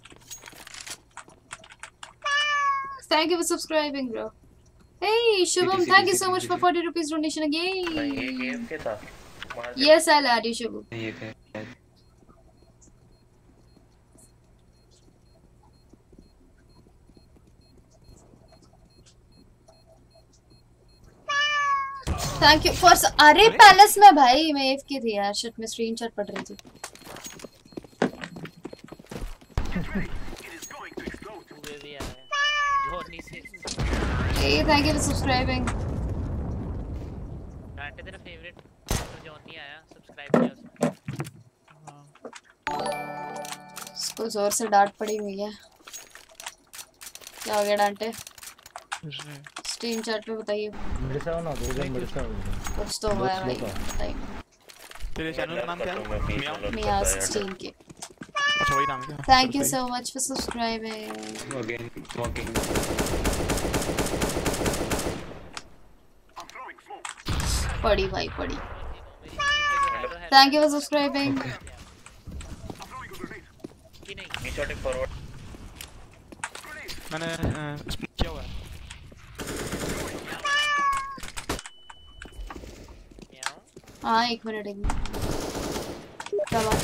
Thank you for subscribing, bro. Hey, Shubham, thank you so much for 40 rupees donation नहीं ये again. Game के था. Yes, I'll add you, Shubham. ये क्या है? Thank you for. अरे palace में भाई मैं AFK थी यार. शिट, मैं स्क्रीनशॉट पढ़ रही थी. तू भी आया है. जॉनी से. Hey, thank you for subscribing. डांटे तेरा फेवरेट जॉनी आया. सब्सक्राइब किया उसने. इसको जोर से डांट पड़ी हुई है. क्या हो गया डांटे? स्क्रीन चैट पे बताइए. मेरे से हो ना 2 जन मेरे से हो. कुछ तो हुआ है भाई. बताइए. तेरे चैनल का नाम क्या है? मियां. मियां 16 के. अच्छा वही नाम है. Thank you so much for subscribing. Again walking. पड़ी भाई पड़ी. Thank you for subscribing. कि नहीं. बी शॉट एक फॉरवर्ड. मैंने क्या हुआ है? हाँ 1 मिनट. क्या बात?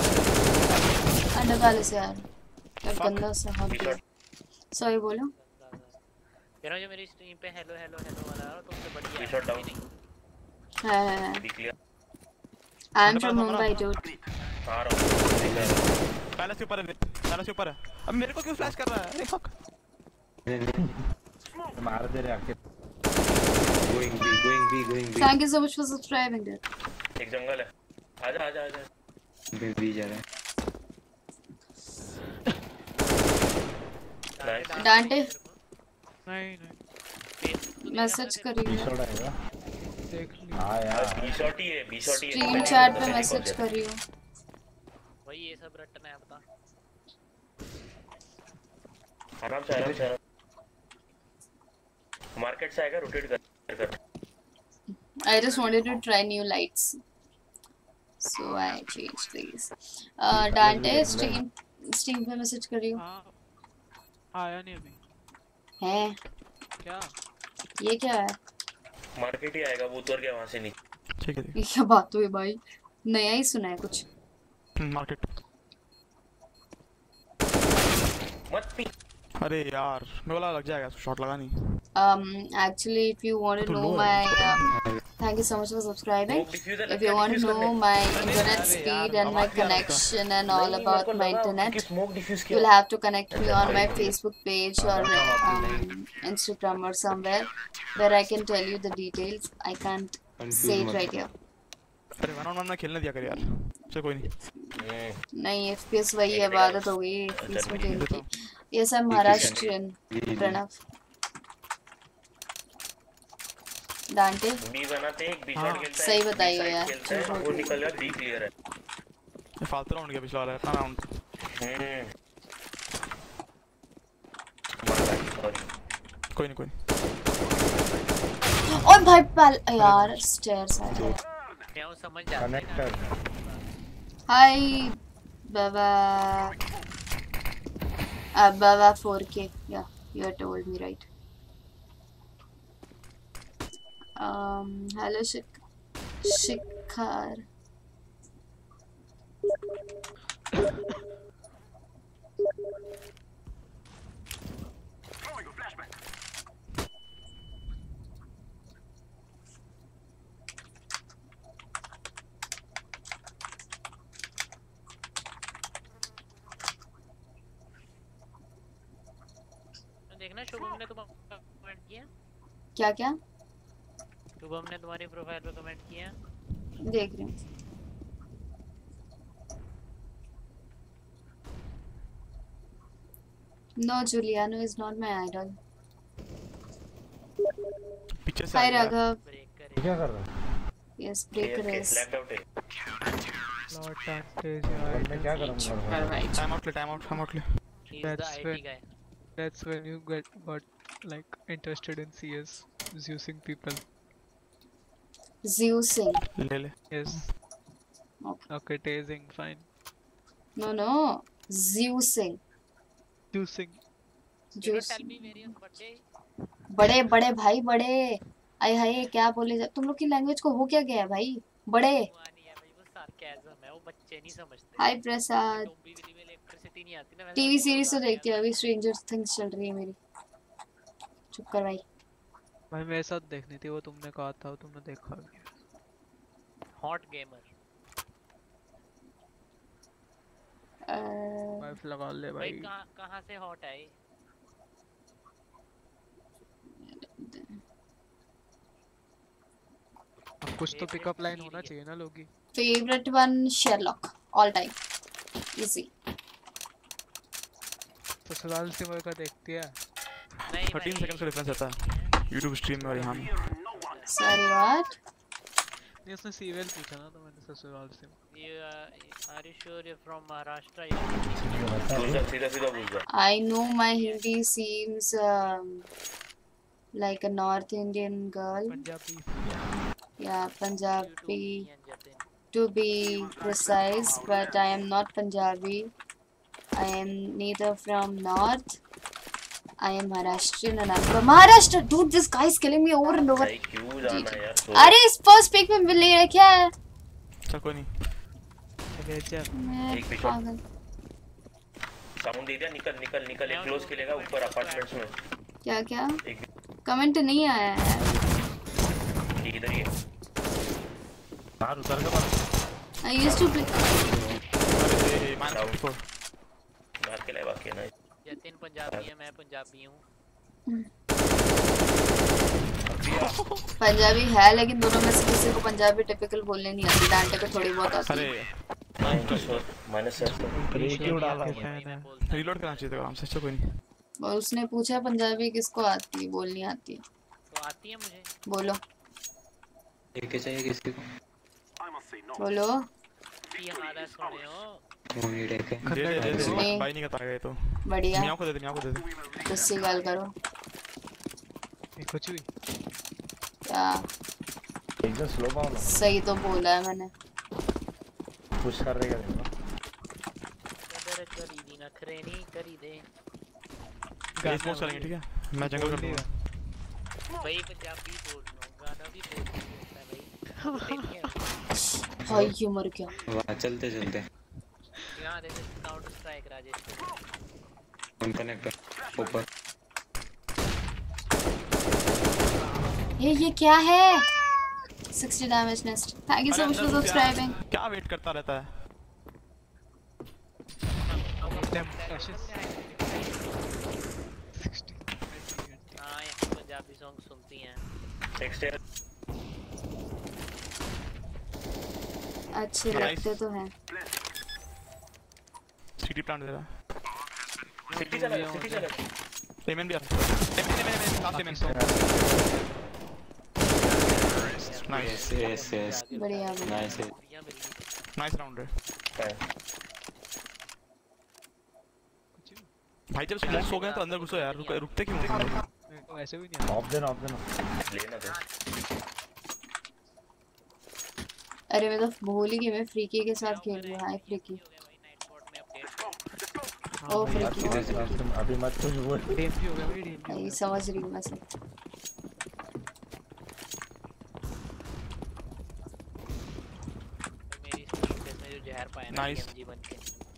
अंडर पैलेस यार. क्या गंदा सा हक है. सॉरी बोलो. यार जो मेरी स्ट्रीम पे हेलो हेलो हेलो वाला है तुमसे बढ़िया बी है. Short down. है. B clear. I'm from Mumbai, dude. आ रहा हूं. पैलेस के ऊपर है. पैलेस के ऊपर है. अब मेरे को क्यों फ्लैश कर रहा है? अरे फक. मार दे रहे आके. Going B. Thank you so much for subscribing, dude. एक जंगल है. आजा. B जा रहा है. डांटे नहीं. मैसेज करिए. शॉट आएगा. देख ली. हाँ यार. बी शॉट ही है. स्ट्रीम चैट पे मैसेज करियो. भाई ये सब रटना है बता. आराम से. मार्केट से आएगा. रोटेट कर. I just wanted to try new lights, so I changed these. Dante stream पे मैसेज करियो. हाँ. आया नहीं अभी. है. क्या? ये क्या है? मार्केट ही आएगा. वो उतर गया वहां से नीचे. ठीक है. ये क्या बात हुई भाई? नया ही सुना है कुछ. मार्केट. मत पी. अरे यार मेरे वाला लग जाएगा. शॉट लगा नहीं. Actually, if you want to know my thank you so much for subscribing. If you want to know my internet speed and my connection and all about my internet, you'll have to connect me on my Facebook page or Instagram or somewhere where I can tell you the details. I can't say it right here. अरे 1-on-1 में खेलने दिया कर यार। चल कोई नहीं। नहीं FPS वही है, आदत हो गई FPS में खेलने की। Yes I am Maharashtrian. Pranav Dante B बनाते एक बी शॉट खेलता है। सही बताइए यार। वो निकल गया, बी क्लियर है। ये फालतू राउंड गया पिछला वाला अपना राउंड। सॉरी कोई नहीं। और भाई पाल यार स्टेयर्स आ गए। मैं वो समझ जाता है कनेक्टर हाय बाबा बाबा 4K या you told me right. Hello Shikhar. देखना शुभम ने तुम्हें कमेंट किया। क्या क्या शुभम ने तुम्हारी प्रोफाइल पे कमेंट किया। देख रही हूँ। No, Giuliano is not my idol. पीछे से Hi Raghav. क्या कर रहा है? Yes, breaker is. Lag out है। लॉर्ड टास्टेज मैं क्या करूँगा? टाइम आउट ले। He's That's the IT when- guy. That's when you got like interested in CS using people. Zeusing. ले yes okay tasing fine No. Zeusing. using Zeus. Tell me various birthday. बड़े बड़े भाई बड़े। आय हाय क्या बोले तुम लोग की लैंग्वेज को हो क्या गया है भाई? बड़े। नहीं है भाई, वो sarcasm है, वो बच्चे नहीं समझते। हाय प्रसाद। डोंबी विली में इलेक्ट्रिसिटी नहीं आती ना। टीवी सीरीज तो देखती है अभी। स्ट्रेंजर थिंग्स चल रही है मेरी। चुप कर भाई। भाई मेरे साथ देखनी थी वो, तुमने कहा था तुमने देखा भी। Hot gamer. वाइफ लगा ले भाई भाई। कहां से हॉट है? कुछ तो पिकअप लाइन होना चाहिए ना लोगी। Favourite one Sherlock all time easy. तो सवाल से मेरे का देखती है। नहीं 13 सेकंड का डिफरेंस आता है YouTube स्ट्रीम में और यहाँ में। Sorry what? नहीं उसने सीवेल पूछा ना तो मैंने ससुराल से। Are you sure you're from Maharashtra? सीधा पूछ जा। I know my Hindi seems like a North Indian girl. Punjabi. Yeah, Punjabi to be precise, but I am not Punjabi. I am neither from North. I am Maharashtrian and I'm from Maharashtra. Dude, this guy is killing me over and over. भाई क्यों जाना यार? अरे इस first pick में मिल रहा है क्या है? चल कोई नहीं। मैं एक पिक पागल। साउंड दे दिया। निकल एक क्लोज खेलेगा ऊपर अपार्टमेंट्स में। क्या कमेंट नहीं आया है। ठीक इधर ही है। बाहर उतर के मार। I used to play. अरे -4 मार के लाए बाकी ना। जतिन पंजाबी है, मैं पंजाबी हूँ। पंजाबी है लेकिन दोनों में से किसी को पंजाबी टिपिकल बोलने नहीं आती। डांटे को थोड़ी बहुत आती है। अरे क्यों डाला? रीलोड करना चाहिए था आराम से। चल कोई नहीं। और उसने पूछा पंजाबी किसको आती है? बोलनी आती है। तो आती है मुझे। बोलो लेके चाहिए किसी को? बोलो। ये हाल है सुने हो। वो नहीं लेके। दे भाई नहीं करता है तो। बढ़िया मियां को दे दे। तुझसे गल करो। कुछ भी क्या एकदम स्लो पाओ ना। सही तो बोला है मैंने। पुश कर रही है देखो। कदर करी दी नखरे नहीं करी दे। गाइस पहुंच चलेंगे ठीक है। मैं जंगल कर दूंगा। भाई पंजाबी बोल लो, गाना भी बोल सकता है भाई। हाय ये मर गया। वाह चलते यहाँ देखो काउंटर स्ट्राइक राजेश। उन कनेक्टर ऊपर। ये क्या है? 60 डैमेज नेस्ट। Thank you so much for subscribing. क्या वेट करता रहता है? हाँ ये पंजाबी सॉन्ग सुनती हैं। नेक्स्ट ईयर अच्छे लगते तो हैं। सिटी प्लांट दे रहा सिटी चला पेमेंट भी आ लास्ट पेमेंट नाइस यस बढ़िया नाइस नाइस राउंड है भाई। जब स्मोक्स हो गए तो अंदर घुसो यार, रुकते क्यों हो? तो ऐसे भी नहीं ऑफ देना लेना दे। अरे मैं तो भूल ही गई मैं फ्रीकी के साथ खेल रही हूँ। हाय फ्रीकी। ओ फ्रीकी अभी मत कुछ बोल। डीएमपी हो गया भाई, डीएमपी नहीं समझ रही हूँ मैं सब। मेरी स्क्रीन पे में जो जहर पाया ना Nice. एमजी बन के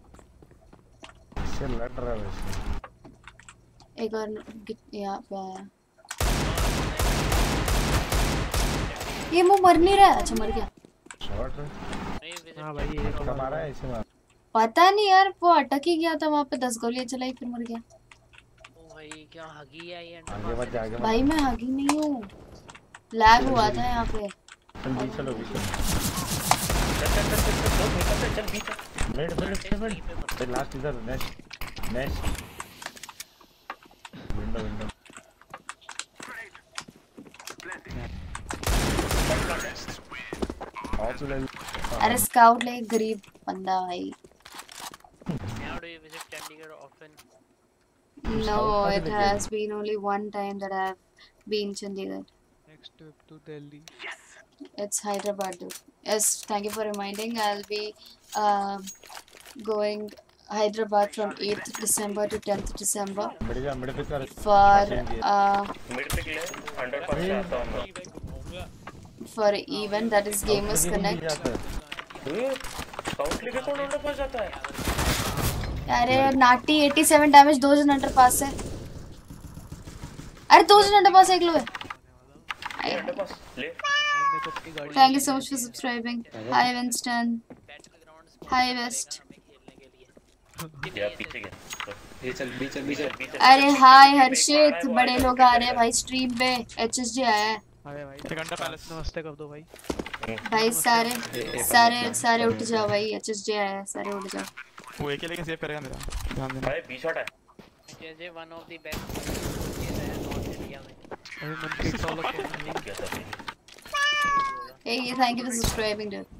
से लड़ रहा है वैसे। एक और यहाँ पे आया। ये मुंह मर नहीं रहा है। अच्छा मर गया। शॉट नहीं विजिट हां भाई ये कमा रहा है ऐसे मार। पता नहीं यार वो अटक ही गया था वहाँ पे 10 गोलियां चलाई फिर मर गया। ओ भाई क्या हगी है ये आगे मत जा आगे मत। भाई मैं हागी नहीं हूँ। लैग हुआ था यहाँ पे। चलो चल बीच मिड लास्ट इधर नेक्स्ट विंडो अरे स्काउट ले गरीब बंदा भाई। Now do you visit Chandigarh often? No, it has been only one time that I've been Chandigarh. Next trip to Delhi. It's Hyderabad. Dude. Yes, thank you for reminding. I'll be going Hyderabad from 8th December to 10th December mid पे कर for mid pick ले 100% से आता हूं for an event that is Gamers Connect. Scout लेके कौन under pass जाता है? अरे नाटी 87 डैमेज 2 जन अंडर पास है। अरे 2 जन अंडर पास है एक लो है। अंडर पास ले Thank you so much for subscribing. Hi Winston. Hi West. या पीछे गया ये चल बीच अरे हाय हर्षित बड़े लोग आ रहे हैं भाई स्ट्रीम पे। HSG आया है अरे भाई एक घंटा पैलेस नमस्ते कर दो भाई। भाई सारे उठ जाओ भाई। HSG आया है सारे उठ जाओ। वो एक लेके सेव करेगा मेरा, ध्यान देना। भाई 20 शॉट है जैसे वन ऑफ द बेस्ट ये है नॉर्थ इंडिया में। अभी मन की सॉलो को क्या था? Hey, thank you for subscribing, dude.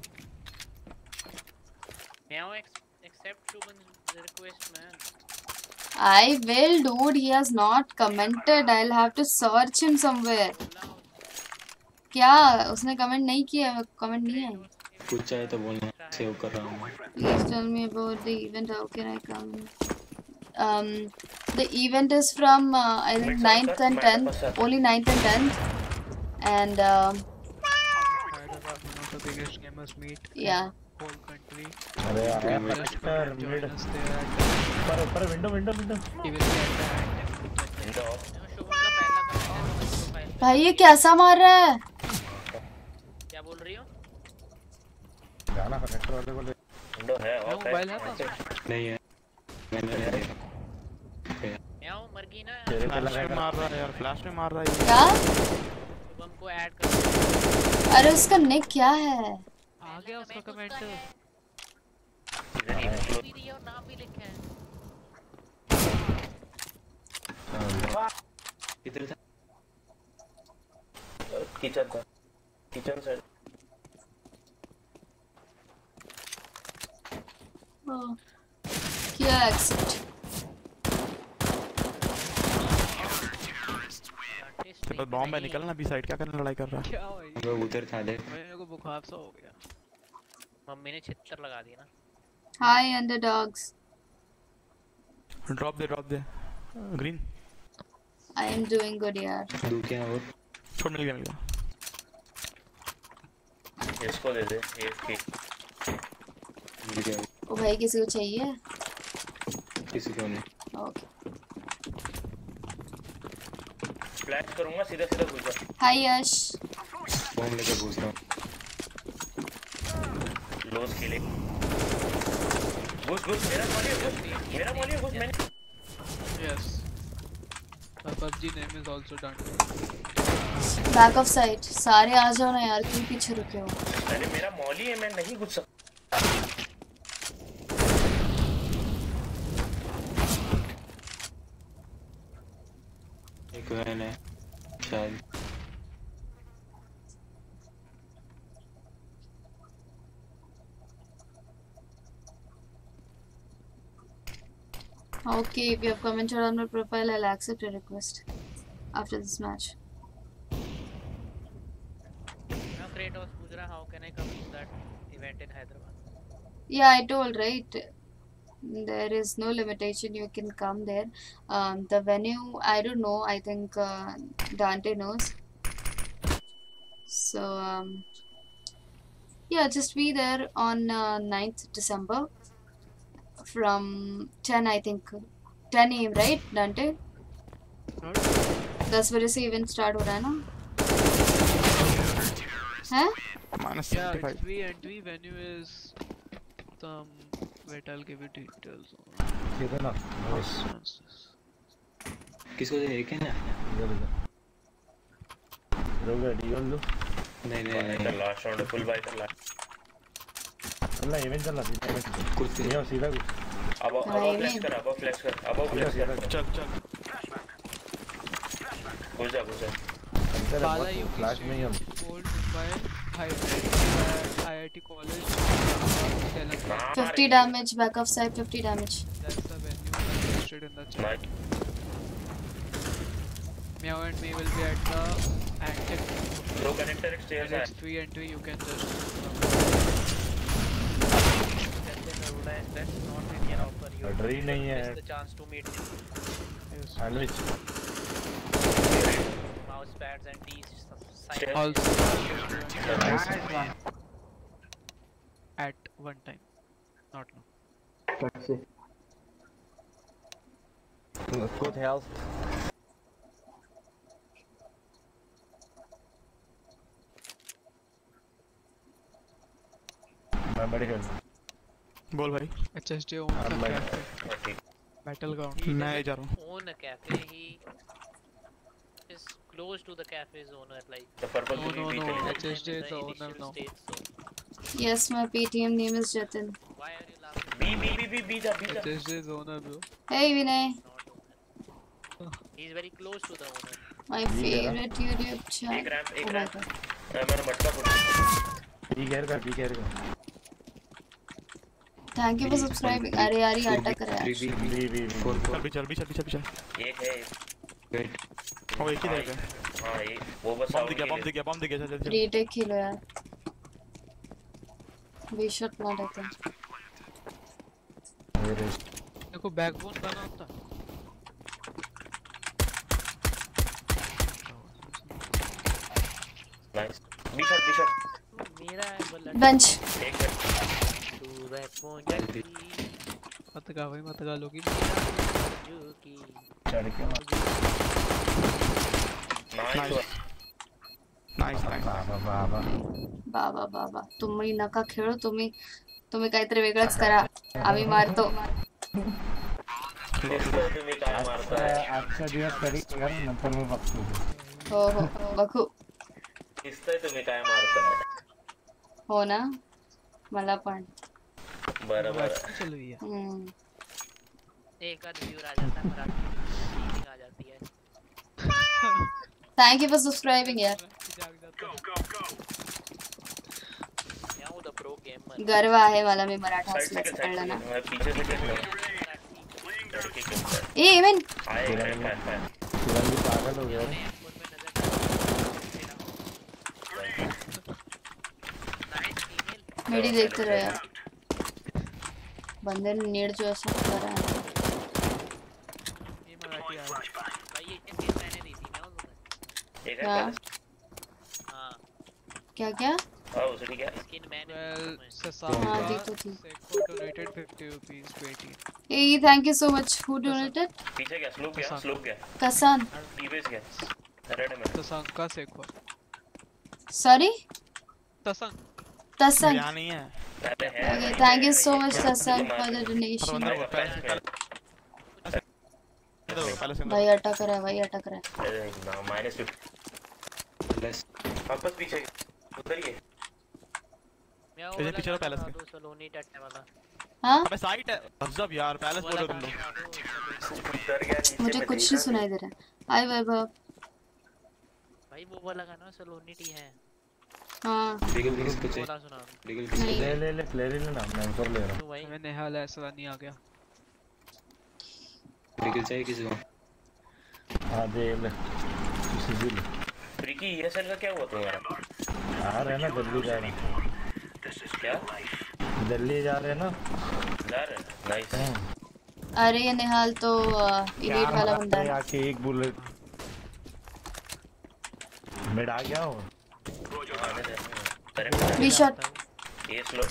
Now accept Shubhan's request, man. I will, dude. He has not commented. I'll have to search him somewhere. क्या उसने कमेंट नहीं किया? कमेंट नहीं है। कुछ चाहे तो बोलना, सेव कर रहा हूँ। Please tell me about the event. How can I come? The event is from I think 9th and 10th. Only 9th and 10th. And the biggest gamers meet yeah. whole country. अरे यार mid Join us there at पर window he will get that window Shubham का पहला comment है भाई ये कैसा मार रहा है? क्या बोल रही हो? गाना कनेक्टर वाले को ले विंडो है ऑफ है मोबाइल है पास नहीं है मैंने नहीं देखा। मैं मर गई ना तेरे पे फ्लैश में लगाएगा मार रहा है यार, फ्लैश में मार रहा है क्या? शुभम को ऐड कर। अरे उसका निक क्या है? आ गया उसका कमेंट। भी दिया और नाम भी लिखा है। इधर था किचन साइड क्या एक्सेप्ट? तेरे पास बॉम्ब है, निकलना बी साइड। क्या करने लड़ाई कर रहा है? क्या भाई वो उधर था देख। मेरे को बुखार सा हो गया। मम्मी ने छितर लगा दिया ना। Hi underdogs. ड्रॉप दे green. I am doing good यार। दू क्या और छोड़ मिल गया। इसको दे दे AFK मिल गया ओ भाई किसी को चाहिए? किसी को नहीं। ओके। फ्लैश करूंगा सीधा घुस जा। Hi यश। बॉम्ब लेकर घुस रहा हूँ। क्लोज के लिए घुस मेरा मॉली घुस मैंने yes PUBG name is also done. Back off side सारे आ जाओ ना यार, क्यों पीछे रुके हो? अरे मेरा मॉली है, मैं नहीं घुस सकता। एक वैन है शायद। Okay, if you have commented on my profile, I'll accept your request after this match. Now Kratos पूछ रहा how can I come to that event in Hyderabad? Yeah, I told, right? There is no limitation, you can come there. The venue, I don't know, I think Dante knows. So, yeah, just be there on 9th December from 10, I think. 10 AM, right, Dante? 10 बजे से event start हो रहा है ना? हैं? Yeah, it's free entry. Venue is wait, I'll give you details. किधर ना? किसको दे एक है ना? रोगा डियोल लो। नहीं नहीं भाई का नहीं। लास्ट राउंड फुल बाय कर लास्ट। अल्लाह इवेंट चल रहा है। कुछ ये सीधा अब फ्लैश कर, अब फ्लैश कर, अब फ्लैश कर। चल चल। घुस जा, घुस जा। Bala, you फ्लैश में ही हम। old Mumbai hybrid IIT college. 50 damage, back of side 50 damage. That's the venue listed in the chat. Nice. Meow and me will be at the active. लो कनेक्टर स्टेज है। It's free entry. You can just. That's not Indian offer. You Dree नहीं है। miss the chance to meet sandwich. mouse pads and these Also Nice one. at one time, not now. That's it. Good health. मैं बड़ी health. बोल भाई। HSD owns the I'm like- cafe. ठीक। Battleground. मैं जा रहा हूँ। own a cafe. He is close to the cafe's owner. Like तो पर्पल No, भी no, भी no. चली जाए। HSD is in the the owner initial now. stage, so Yes, my PTM name is Jatin. why are you laughing? B जा, B जा। HSD is owner, bro. Hey Vinay, Not owner. He's very close to the owner. my favorite YouTube channel. एक ramp, एक Oh my ramp. god. मैंने मटका फुट। B care का। Thank you for subscribing. अरे यार ये अटक रहा है। बी चल भी चल। एक है। वेट। ओ एक ही रहेगा। हाँ ये वो बस बम दिख गया चल चल। रीटेक खेलो यार। बी शॉट ना देते। देखो बैकबोन बना होता। नाइस। B short. मेरा बेंच। एक है। to backbone जल्दी मत गा भाई, मत गा लोगी। जो की चढ़ के नाइस। बाबा तुम्ही नका खेळू, तुम्ही काहीतरी वेगळंच करा, आम्ही मारतो. तुम्ही काय मारताय? आजचा दिवस तरी कर, नंतर मी बघतो. हो बघू. दिसतंय तुम्ही काय मारताय. हो ना, मला पण. बरोबर चल रही है। एक आध व्यूअर आ जाता है, मराठी आ जाती है। थैंक यू फॉर सब्सक्राइबिंग यार. मैं द प्रो गेमर. गर्व आहे मला, मी मराठा असल्याचं साइड कळलं ना. से पीछे से खेल ए इवन आए फायर पागल हो गया। मेरी देखते रहे यार, बंदे ने नीड जो ऐसा करा है। ये मराठी आ रहा है। भाई ये स्किन मैंने दी थी ना उधर। एक है हाँ हां क्या हां उसे क्या स्किन मैंने Well, दी थी। Sasanka हाँ, दी तो थी. Seiko donated 50 rupees to 18. ए thank you so much. Who donated? पीछे गया स्लोप गया कसान. टीवेस गया रेड में Sasanka Seiko. Sorry Sasank. तसंग. यहाँ नहीं है। पहले है okay thank you so much तसंग फॉर द डोनेशन. पहले से भाई अटक रहा है, -50 वापस पीछे उधर ही है। इधर पीछे पैलेस के। सलोनी टट्टे वाला। हाँ अबे साइट है अजब यार पैलेस बोल रहे हो तुम लोग। उधर गया नीचे मुझे में कुछ देखा नहीं सुनाई दे रहा। हाय वैभव। भाई वो वाला गाना सलोनी टी है। हाँ लीगल किसको बोला चाहिए? सुना। लीगल नहीं। किसको चाहिए? ले प्लेयर ले ना मैं ऊपर ले रहा हूं। भाई मैं नेहाल ऐसा नहीं आ गया। लीगल चाहिए किसी को? हां दे ले किसी भी ले। फ्रीकी ईएसएल का क्या हुआ तुम्हारा? आ रहे हैं ना दिल्ली जा रहे हैं। क्या दिल्ली जा रहे हैं ना। जा रहे हैं? नाइस। अरे ये निहाल तो इलीट वाला बंदा है। आके एक बुलेट मिड आ गया हूं। B short. ये स्लो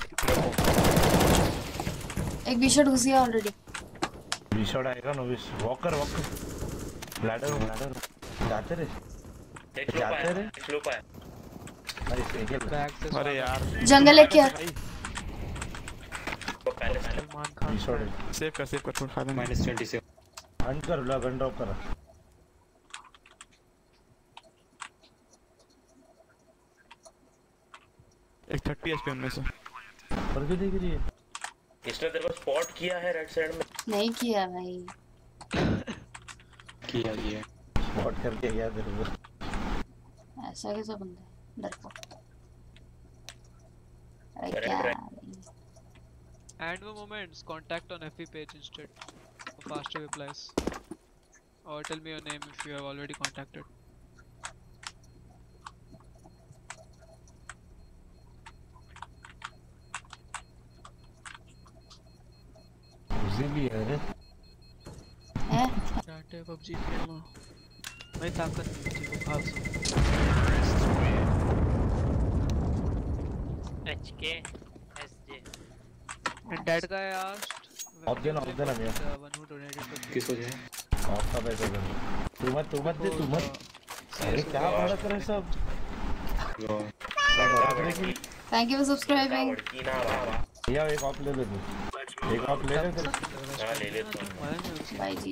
एक बी शॉट घुस गया ऑलरेडी। बी शॉट आएगा नो विश वॉकर लैडर जाते रे एक स्लो पाया रे। एक स्लो पाया। अरे सेकेंड बैग से अरे यार जंगल है क्या? तो पहले Salman Khan B short save कर छोड़ फायदा नहीं। -27 हंट कर लो गन ड्रॉप कर। एक 30 एचपी उनमें से। पर क्यों देख रही है? इसने तेरे को स्पॉट किया है राइट साइड में। नहीं किया भाई। किया स्पॉट करके गया तेरे को। ऐसा कैसा बंदा है डरपोक। अरे Correct, क्या correct. and the moments contact on FB page instead for faster replies, or tell me your name if you have already contacted. Easily है रे। है? जाते PUBG खेलना मैं ताकत नहीं मुझे खास HK SJ and that guy asked off देना भैया। the one who donated to किसको चाहिए? ऑफ का पैसा दे। तू मत दे। अरे क्या बात कर रहे सब। Thank you for subscribing. लड़की ना वाह या एक ऑफ ले ले तू। एक ऑफ ले ले तेरे। हां ले ले तू। बाय जी।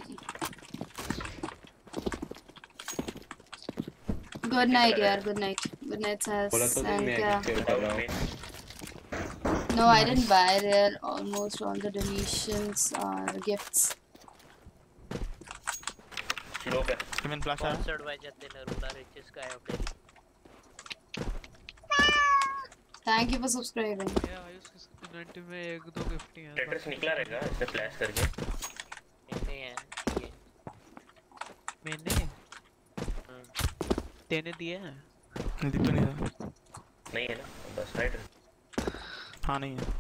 गुड नाइट यार गुड नाइट बोला तो and मैं क्या खेल रहा हूं। No, I didn't buy. There almost all the donations are gifts. Slow पे इवन फ्लैश आया। sponsored by Jatin Arora richest guy of Delhi. Thank you for subscribing. yeah Ayush event में एक दो गिफ्ट ही हैं लेटर्स निकला रहेगा इससे फ्लैश करके। नहीं है ये मैंने तेने दिए हैं दिख तो नहीं रहा। नहीं है ना बस राइट। हाँ नहीं है।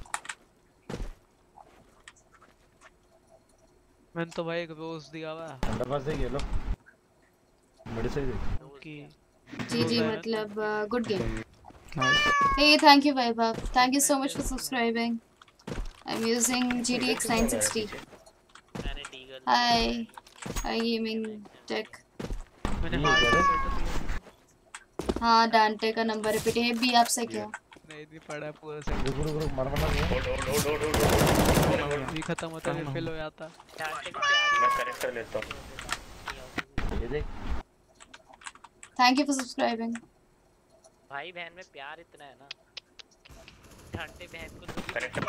मैंने तो भाई एक रोज दिया हुआ है अंडा पास दे लो। बड़े से दे। कि GG मतलब good game. Nice. Hey, thank you Vaibhav. Thank you so much for subscribing. I'm using GTX 960. मैंने Deagle Hi gaming tech. मैंने ये क्या है? हाँ डांटे का नंबर रिपीट है भी आपसे क्या? नहीं पड़ा पूरा से रुक मर नहीं। होल्ड भी खत्म होता है फिर हो जाता डांटे को प्यार मैं कनेक्ट कर लेता हूं। ये देख। Thank you for subscribing. भाई बहन में प्यार इतना है ना डांटे बहन को कनेक्ट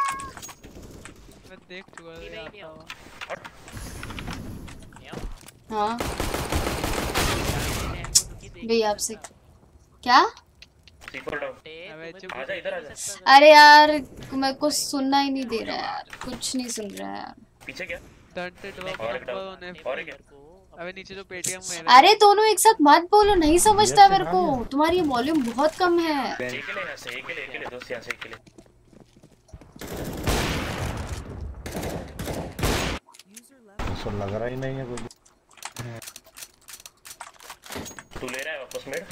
मैं देख चुका नहीं, है नहीं, आता हाँ बहन को दुखी देख भी आपसे क्या? सीक्वल डाउन। अबे चुप आजा इधर आजा। अरे यार मेरे को सुनना ही नहीं दे रहा है यार कुछ नहीं सुन रहा है यार। पीछे क्या? डंटे और एक डाउन और एक अबे नीचे जो पेटीएम में अरे दोनों एक साथ मत बोलो नहीं समझता है मेरे को तुम्हारी वॉल्यूम बहुत कम है। एक के लिए यहां से एक के लिए दोस्त यहां से एक के लिए। सो लग रहा ही नहीं है कुछ। तू ले रहा है वापस मेड?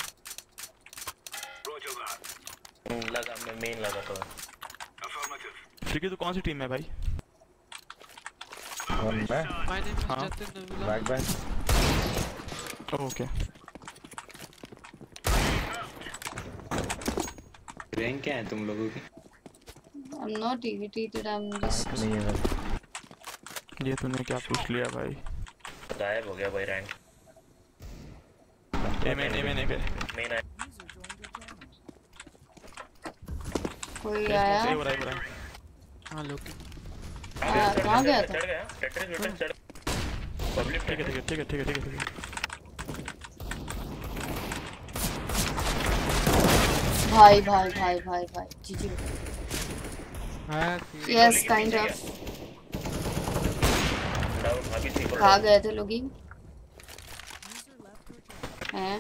लगा मैं मेन लगा तो। ठीक है तो कौन सी टीम है भाई? वन मैं माय नेम इज हाँ। जतिन नवीला बैक बैंक। ओके। रैंक क्या है तुम लोगों की? I'm not irritated I'm just नहीं है भाई। ये तूने क्या पूछ लिया भाई? गायब हो गया भाई रैंक। ए मैन मेन आया। कोई आया? ये हो रहा है। हाँ लोग कहाँ गया था? चढ़ गया टेट्रिस चढ़ पब्लिक। ठीक है। भाई जीजी। Yes kind of. कहाँ गए थे लोग? हैं?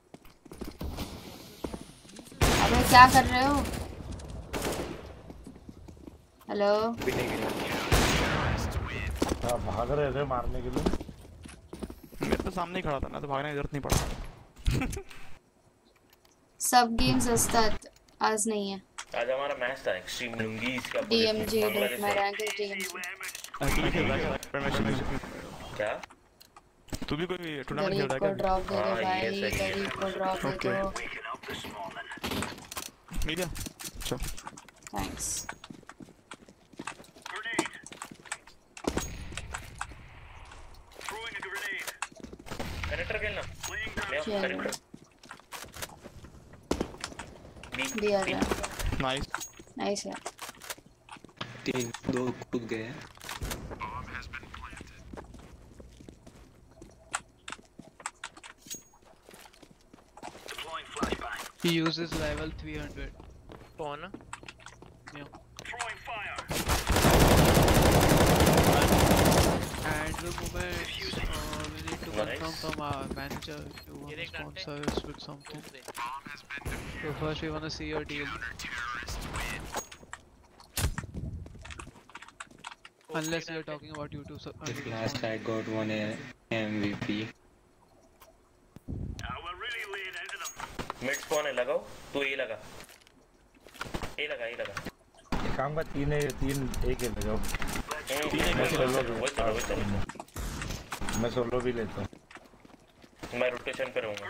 अबे क्या कर रहे हो? हेलो? भाग रहे थे मारने के लिए। मेरे तो सामने ही खड़ा था ना, तो भागने की जरूरत नहीं पड़ा। सब गेम्स अस्तात आज नहीं है। आज हमारा मैच था एक्सट्रीम लुंगीज का। DMG my rank is DMG। क्या? तू भी कोई टूर्नामेंट खेल रहा है क्या? ड्रॉप दे दो भाई, गरीब को ड्रॉप दे दो। मीडिया चल। थैंक्स। कनेक्टर खेलना। कनेक्टर भी आ गया। नाइस यार। 2 कूद गए। He uses level 300. कौन? Yeah. And the moment we need to confirm from our manager if you want to sponsor us with something. So first we want to see your deal. Unless we are talking about YouTube. Last I got one MVP. Mid spawn है, लगाओ तू ए लगा। काम का 3 एक लगाओ। मैं solo भी लेता हूँ। मैं रोटेशन पे रहूंगा।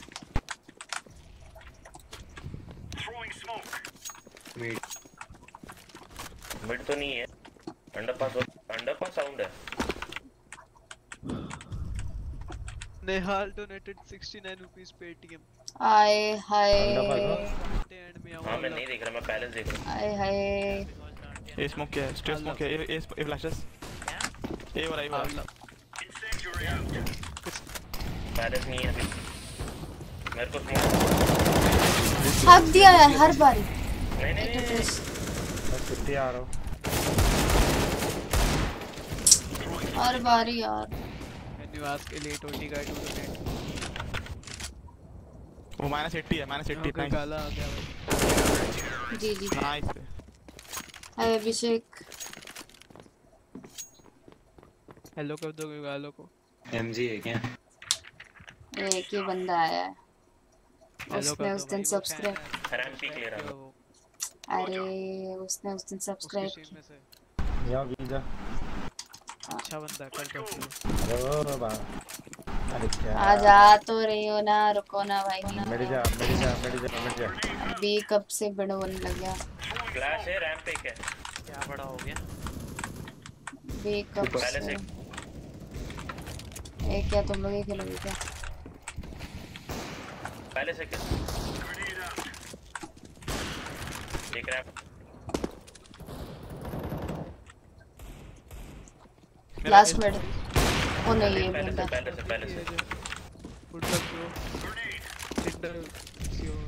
मिड तो नहीं है। अंडरपास साउंड है। Nehal donated 69 rupees Paytm. Hi hi. हाँ मैं नहीं देख रहा, मैं पैलेस देख रहा हूँ। हाय हाय। ए स्मोक क्या है? स्ट्रेस स्मोक क्या है? ए फ्लैशेस। ए और आई वाला। पैलेस नहीं है अभी। मेरे को स्मोक हक दिया है हर बार। नहीं मैं छुट्टी आ रहा हूँ। हर बार यार। You ask Elite OT guy to donate. वो -80 है, -80 नाइस। काला आ गया भाई। जी नाइस। हाय अभिषेक। हेलो कर दो गालो को। MG है क्या? एक ही बंदा आया है। उसने उस दिन सब्सक्राइब। रैंपी ले रहा हूँ। अरे उसने उस दिन सब्सक्राइब किया। यहाँ वीजा। अच्छा बंदा है, कल कर। अरे क्या? आ जा तो रही हो ना, रुको ना भाई। मेरे जा। अभी कब से बड़ा होने लग गया। फ्लैश है, रैंप पे क्या? क्या बड़ा हो गया? भी कब से? एक क्या तुम लोग ही खेलोगे क्या? पहले से क्या? एक रैंप। Last mid. ओ नहीं ये बंदा। पहले से good luck bro. Tinder your.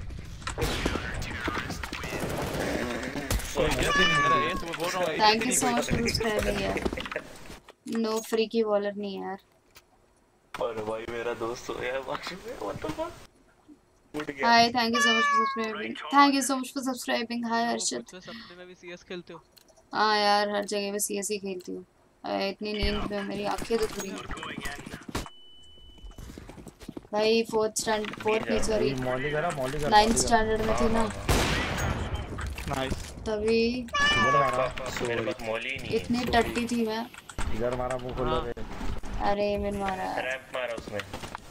Thank you so much for subscribing यार। नो फ्रीकी बॉलर नहीं यार। और भाई मेरा दोस्त हो यार बाकी में what the fuck. Hi thank you so much for subscribing. Thank you so much for subscribing. Hi Harshit. सपने में भी CS खेलते हो? हाँ यार हर जगह पे CS ही खेलती हूँ। इतनी नींद में मेरी आंखें दुख रही हैं भाई। 4th नहीं सॉरी 9th स्टैंडर्ड में थी ना, तभी इतनी टट्टी थी मैं। इधर मारा मुंह खोल ले। अरे मैंने मारा। रैंप मारा उसमें।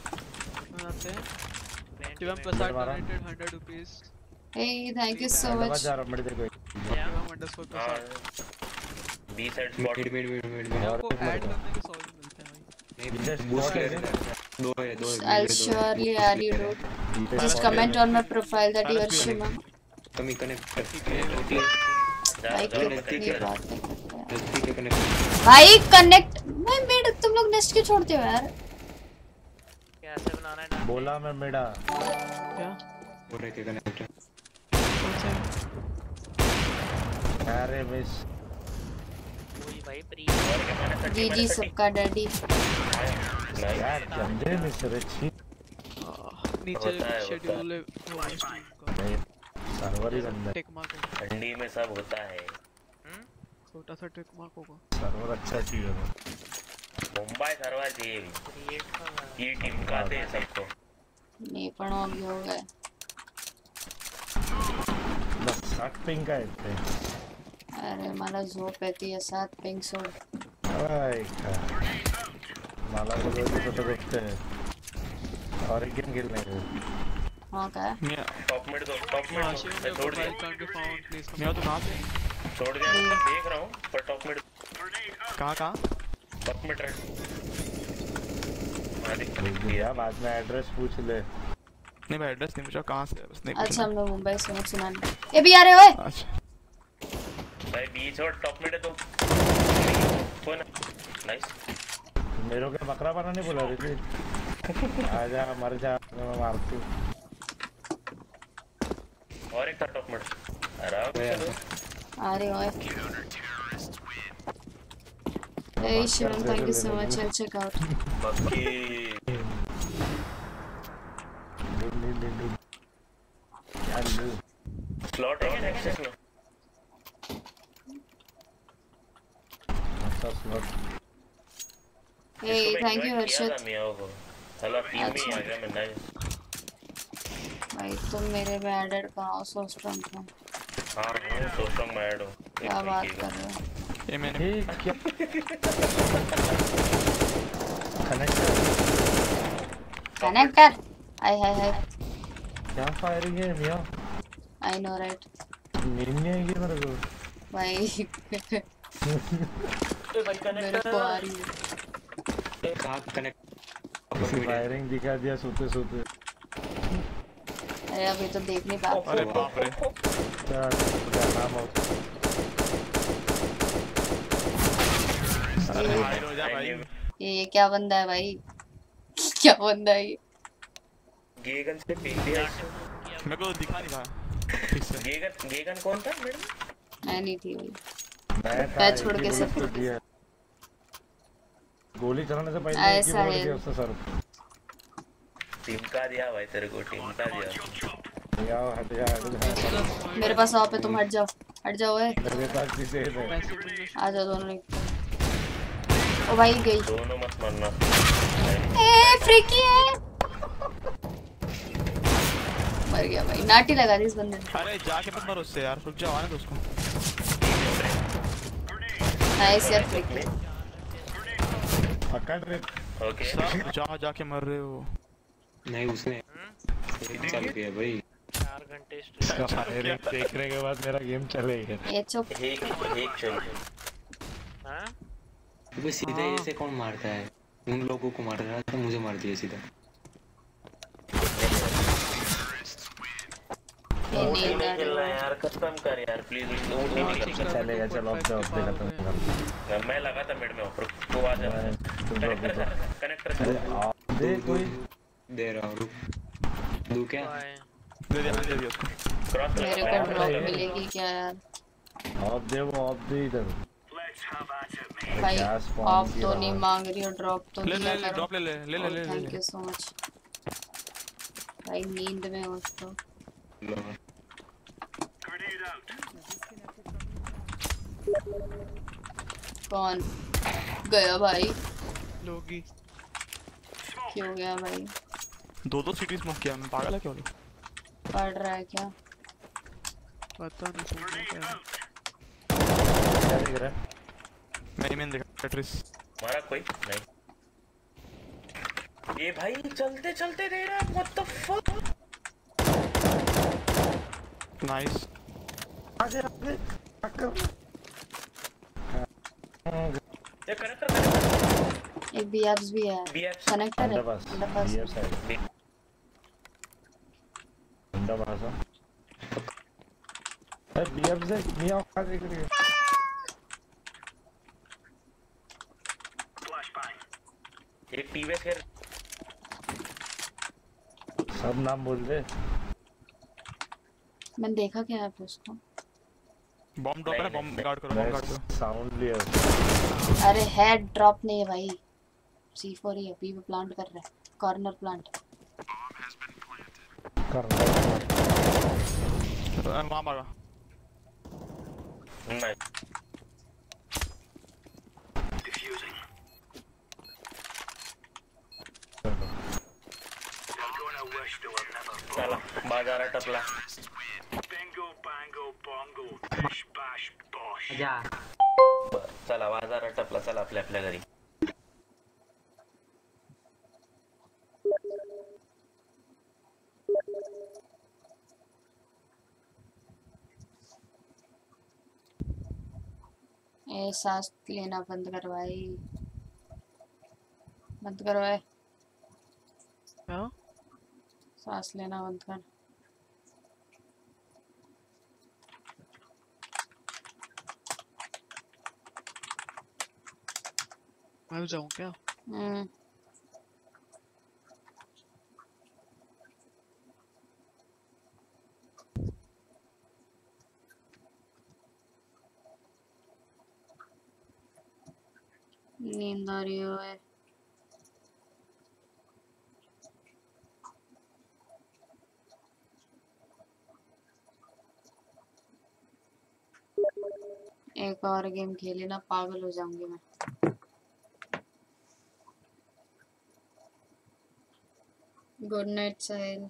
Shivam Prasad donated 100 rupees. Hey thank you so much. Shivam underscore Prasad. B side spot mid आपको ऐड करने के 100 मिलते हैं भाई। बूस्ट कर दो है। I'll surely add you dude. Just comment on my profile that you are Shima. कमी कनेक्ट भाई नजदीक है बात नहीं करते यार। नजदीक है कनेक्ट भाई कनेक्ट मैं मिड तुम लोग नेक्स्ट क्यों छोड़ते हो यार? कैसे बनाना है ना? बोला मैं मेरा क्या बोल रहे थे कनेक्ट कौन सा अरे मिस वही भाई प्री जीजी सबका डैडी। यार गंदे मिस रे छी नीचे शेड्यूल है नहीं सर्वर ही गंदा टेक मार्क ठंडी में सब होता है। छोटा सा टेक मार्क होगा सर्वर अच्छा चीज है मुंबई सर्वर चाहिए क्रिएट का ये टीम का दे सबको नहीं पण हो गए बस 60 पिंग का येते अरे मला झोप येते 7 पिंग सोड काय मला बोलतो कुठे बघते और एक गेम खेलने हां काय टॉप मिड छोड़ दे मैं तो कहां से छोड़ दिया देख रहा हूं पर टॉप मिड कहां टॉप मिड दिया बाद में एड्रेस पूछ ले नहीं भाई एड्रेस नहीं पूछा कहां से बस नहीं अच्छा हम लोग मुंबई से सुनाने ये भी आ रहे ओए अच्छा भाई बीच और टॉप मिड है तो कौन नाइस मेरे को बकरा बनाने बोला रही थी आजा मर जा मैं मारती और एक था टॉप मिड आ रहे ओए Hey Shivam, thank you so much. I'll check out. Slot है नेक्सस में अच्छा slot Hey, thank you Harshit. Hello team में आ गया मैं नाइस भाई तुम मेरे में एडेड कहाँ हो सो स्ट्रॉन्ग में? हां तो स्ट्रांग में ऐड हो क्या बात कर रहे हो? ये मैंने क्या कनेक्टर हाय हाय हाय क्या फायरिंग है मियां आई नो राइट नींद नहीं आएगी मेरे को भाई मेरे को आ रही है कहां कनेक्ट फायरिंग दिखा दिया सोते सोते अरे अभी तो देख नहीं पा अरे बाप रे क्या नाम हो अरे भाई रो जा भाई ये क्या बंदा है भाई क्या बंदा है ये गेगन से पीक दिया मेरे को दिखा नहीं रहा ठीक से गेगन कौन था मैडम मैं नहीं थी भाई मैं छोड़ के सब दिया गोली चलाने से पहले एक ही ऐसा बोल है दिया उससे सर टीम का दिया भाई तेरे को टीम का दिया यार हट जा मेरे पास आओ पे तुम हट जाओ ओए मेरे पास भी दे दे आ जाओ दोनों ओ भाई गई दोनों मत मारना ए फ्रीकी है मर गया भाई नाटी लगा दी इस बंदे ने अरे जाके मत मारो उससे यार रुक जाओ आने दो उसको नाइस यार फ्रीकी पकड़ रे ओके सब जहाँ जाके मर रहे हो नहीं उसने चल गया भाई 4 घंटे स्ट्रीम फायरिंग देखने के बाद मेरा गेम चलेगा ये चुप एक चाहिए हां अबे सीधा ऐसे कौन मारता है उन लोगों को मार रहा था मुझे मार दिया सीधा ये नहीं नहीं खेलना यार खत्म कर यार प्लीज नहीं चलेगा चलो अब जॉब दे खत्म कर मैं लगा था मिड में ऑफर को आ जा कनेक्टर दे कोई दे रहा हूँ रुक दू क्या दे दिया उसको क्रॉस मेरे को ड्रॉप मिलेगी क्या यार ऑफ दे वो ऑफ दे इधर भाई ऑफ तो नहीं मांग रही हो ड्रॉप तो ले दिया ले करो ड्रॉप ले थैंक यू सो मच भाई नींद में हो तो कौन गया भाई लोगी क्यों गया भाई दो सिटी स्मोक किया मैं पागल है क्या लोग पढ़ रहा है क्या पता नहीं समझ क्या दिख रहा है मैंने देखा टेट्रिस मारा कोई नहीं ये भाई चलते चलते दे रहा है व्हाट द फक नाइस आगे ये कनेक्टर एक बीएफ्स भी है कनेक्टर है underpass BF side underpass BF से मियां खा देख रही है। एक टीवी खेल सब नाम बोल दे। मैंने देखा क्या है उसको। बॉम्ब ड्रॉप है, बॉम्ब गार्ड करो, बॉम्ब गार्ड करो। साउंड लिया। अरे हेड ड्रॉप नहीं है भाई, C4 ही है। बी पे प्लांट कर रहा है, कॉर्नर प्लांट कर रहा है। वहां मारा। नहीं चला बाजार टपला चला बाजार टपला चला आपल्या आपल्या घरी। ए सांस लेना बंद कर भाई, बंद कर भाई, क्या? सांस लेना बंद कर। मैं जाऊँ क्या? नींद आ रही है। एक और गेम खेले ना पागल हो जाऊंगी मैं। Good night Sahil.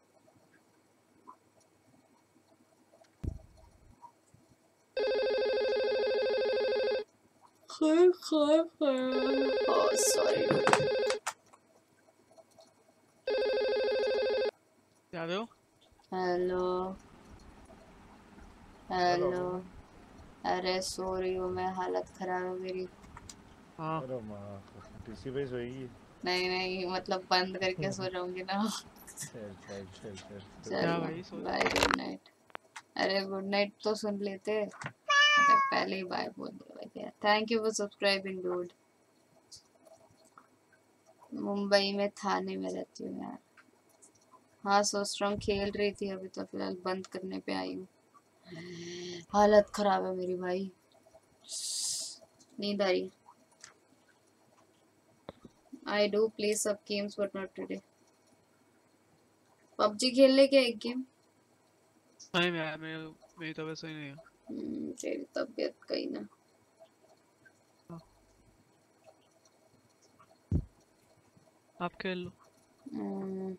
Sorry hello hello hello. अरे सो रही हूँ मैं, हालत खराब है मेरी। हाँ अरे माँ टीसी पे सोएगी। नहीं नहीं मतलब बंद करके सो जाऊंगी ना। चल चल चल चल क्या भाई सो बाय गुड नाइट। अरे गुड नाइट तो सुन लेते, मतलब पहले ही बाय बोल दिया भाई। Thank you for subscribing dude. Mumbai में थाने में रहती हूँ यार। हाँ सोच रहा हूँ, खेल रही थी अभी तो फिलहाल बंद करने पे आई हूँ। हालत खराब है मेरी भाई, नींद आ रही। I do play some games but not today. PUBG खेल ले क्या एक गेम? नहीं मेरी तबीयत सही नहीं है। तेरी तबीयत कहीं ना। आप खेल लो।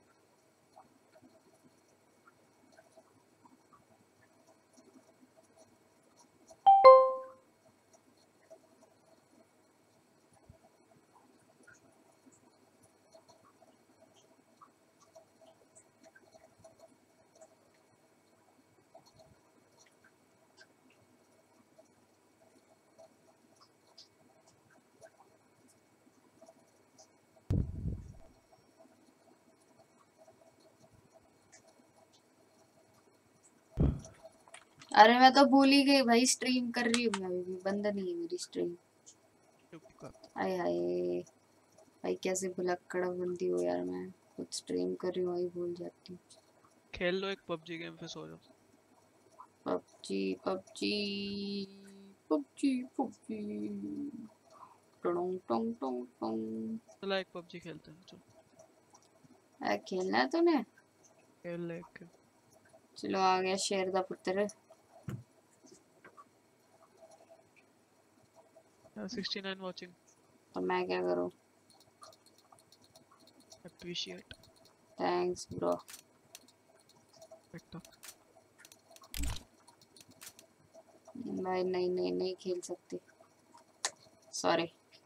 अरे मैं तो भूल ही गई भाई, स्ट्रीम कर रही हूँ मैं अभी भी, बंद नहीं है मेरी स्ट्रीम। आय हाय भाई कैसे भुलक्कड़ बंदी हो यार, मैं कुछ स्ट्रीम कर रही हूँ वही भूल जाती हूँ। खेल लो एक PUBG गेम फिर सो जाओ। PUBG PUBG PUBG PUBG Tong Tong Tong Tong. चलो एक PUBG खेलते हैं। चलो खेलना है तूने? खेल ले। चलो आ गया शेर दा पुत्र। 69 वाचिंग। तो मैं क्या करूँ? अप्रिशिएट। Thanks bro. भाई नहीं नहीं नहीं खेल सकती, सॉरी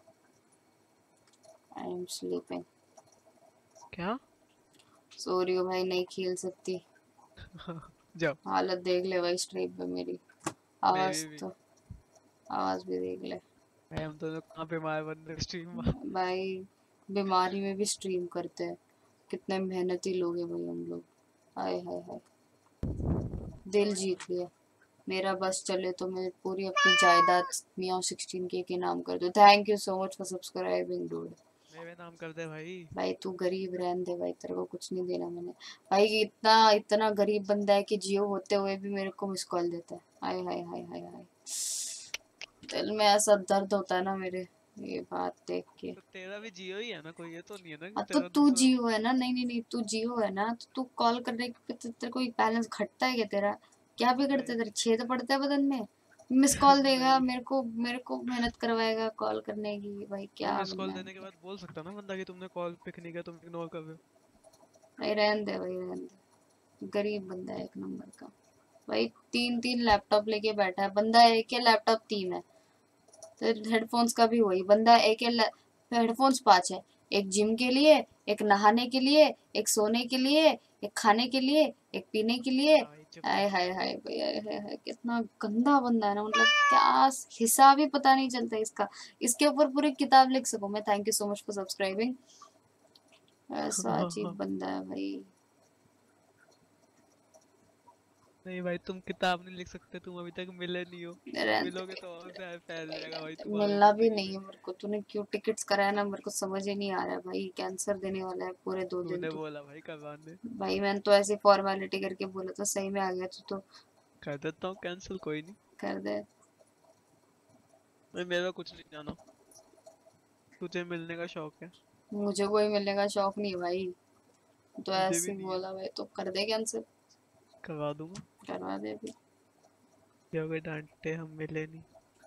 आई एम स्लीपिंग। क्या? सो रही हूँ भाई, नहीं खेल सकती। जाओ। हालत देख ले भाई स्ट्रीम पे मेरी, आवाज तो आवाज भी देख ले। हम तो कहाँ पे मार बंदे स्ट्रीम में भाई बीमारी में भी स्ट्रीम करते हैं, कितने मेहनती लोग हैं भाई हम लोग। हाय हाय हाय दिल जीत लिया। मेरा बस चले तो मैं पूरी अपनी जायदाद मियाँ 16K के नाम कर दूं। Thank you so much for subscribing dude. मेरे नाम कर दे भाई। भाई तू गरीब रहने दे भाई, तेरे को कुछ नहीं देना मैंने। भाई इतना इतना गरीब बंदा है कि जियो होते हुए भी मेरे को मिस कॉल देता है। हाय हाय हाय हाय हाय, दिल में ऐसा दर्द होता है ना मेरे ये बात देख के। तो तेरा भी जियो ही है ना, कोई ये तो नहीं है ना कि तो तेरा तू दूसरा। जियो है ना? नहीं नहीं नहीं, तू जियो है ना, तो तू कॉल करने पे तेरे को बैलेंस घटता है क्या तेरा? क्या बिगड़ता है तेरे? छेद पड़ता है बदन में? मिस कॉल देगा नहीं, मेरे को मेहनत करवाएगा कॉल करने की। भाई तो क्या मिस कॉल बंदा है? देने के बाद बोल सकता ना बंदा कि तुमने कॉल पिक नहीं किया, तुम इग्नोर कर रहे हो। भाई रहने दे भाई, रहने दे। गरीब बंदा है एक नंबर का। भाई 3 लैपटॉप लेके बैठा है बंदा, एक है लैपटॉप 3 है। तो हेडफोन्स का भी वही बंदा, एक है हेडफोन्स 5 है। एक जिम के लिए, एक नहाने के लिए, एक सोने के लिए, एक खाने के लिए, एक पीने के लिए। भाई चुप आय कर। हाय हाय भाई, आय हाय हाय, कितना गंदा बंदा है ना। मतलब क्या हिसाब ही पता नहीं चलता इसका। इसके ऊपर पूरी किताब लिख सकूं मैं। Thank you so much for subscribing. ऐसा अजीब बंदा है भाई। नहीं भाई, तुम किताब नहीं लिख सकते, तुम अभी तक मिले नहीं हो। मिलोगे तो और प्यार फैल जाएगा भाई तुम्हारी मिलना भी जिंदगी नहीं में। है मेरे को। तूने क्यों टिकट्स कराया ना, मेरे को समझ ही नहीं आ रहा है भाई। कैंसर देने वाला है पूरे 2 दिन तूने तो। बोला भाई करवाने। भाई मैंने तो ऐसी फॉर्मेलिटी करके बोला था, सही में आ गया तू तो। कर देता हूँ कैंसिल, कोई नहीं। कर दे। भाई मेरा कुछ नहीं जाना, तुझे मिलने का शौक है। मुझे कोई मिलने का शौक नहीं है भाई। तो मुझे भी ऐसे नहीं है। बोला भाई तो कर दे कैंसिल। करवा दूंगा। करवा दे अभी। क्या कोई डांटे, हम मिले नहीं।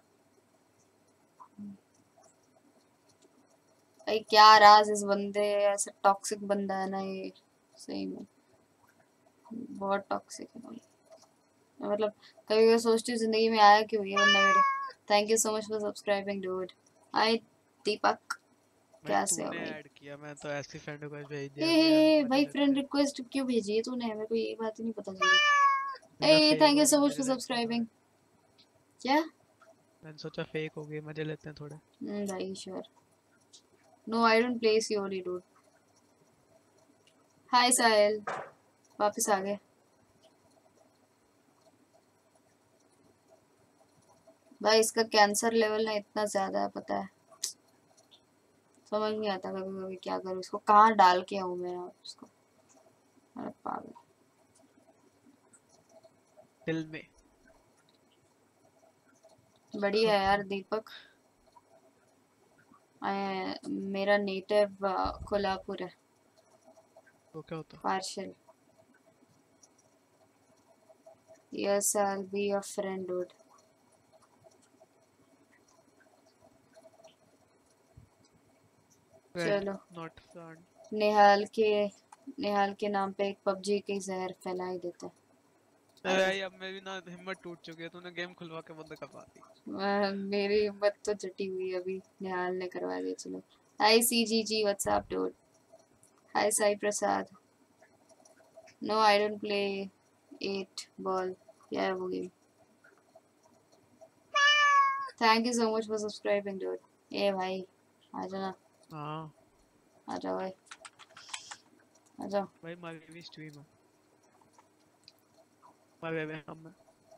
भाई क्या राज इस बंदे, ऐसा टॉक्सिक बंदा है ना ये। सही में बहुत टॉक्सिक है भाई। मतलब कभी कभी सोचती हूँ जिंदगी में आया क्यों ये बंदा मेरे। Thank you so much for subscribing dude. Hi Deepak, भाई कैसे हो तूने भाई? ऐड किया, मैं तो ऐसी फ्रेंड रिक्वेस्ट भेज ए दिया कि यार मजे भाई लेते फ्रेंड हैं। रिक्वेस्ट क्यों भेजी है तूने? मेरे को ये बात ही नहीं पता चली। मैंने ए फेक थैंक यू हो गए, सो मच मजे फॉर लेते हैं थोड़े। सब्सक्राइबिंग। क्या? मैंने सोचा फेक हो गई, मजे लेते हैं थोड़े। भाई sure. No I don't play COD dude. Hi Sahil, वापस आ गए। भाई इसका कैंसर लेवल ना इतना ज्यादा है पता है। समझ नहीं आता कभी कभी क्या करूँ इसको, कहाँ डाल के आऊँ मैं उसको। अरे पागल। दिल में। बढ़िया है यार दीपक। मेरा नेटिव कोल्हापुर है। वो क्या होता? Partial. Yes, I'll be your friend, dude. Friend चलो नॉट फ्रेंड। नेहाल के नाम पे एक पबजी की जहर फैला ही देता अरे है। भाई अब मेरी ना हिम्मत टूट चुकी है, तूने गेम खुलवा के बंद करवा दी। मेरी हिम्मत तो जुटी हुई है अभी, निहाल ने करवा दिया। चलो hi CGG, what's up dude. Hi Sai Prasad. No I don't play 8 ball. क्या है वो game? Thank you so much for subscribing dude. ए भाई आ जाना, हाँ आ जाओ भाई, आ जाओ। भाई मारी भी स्ट्रीम है। मारे वे हम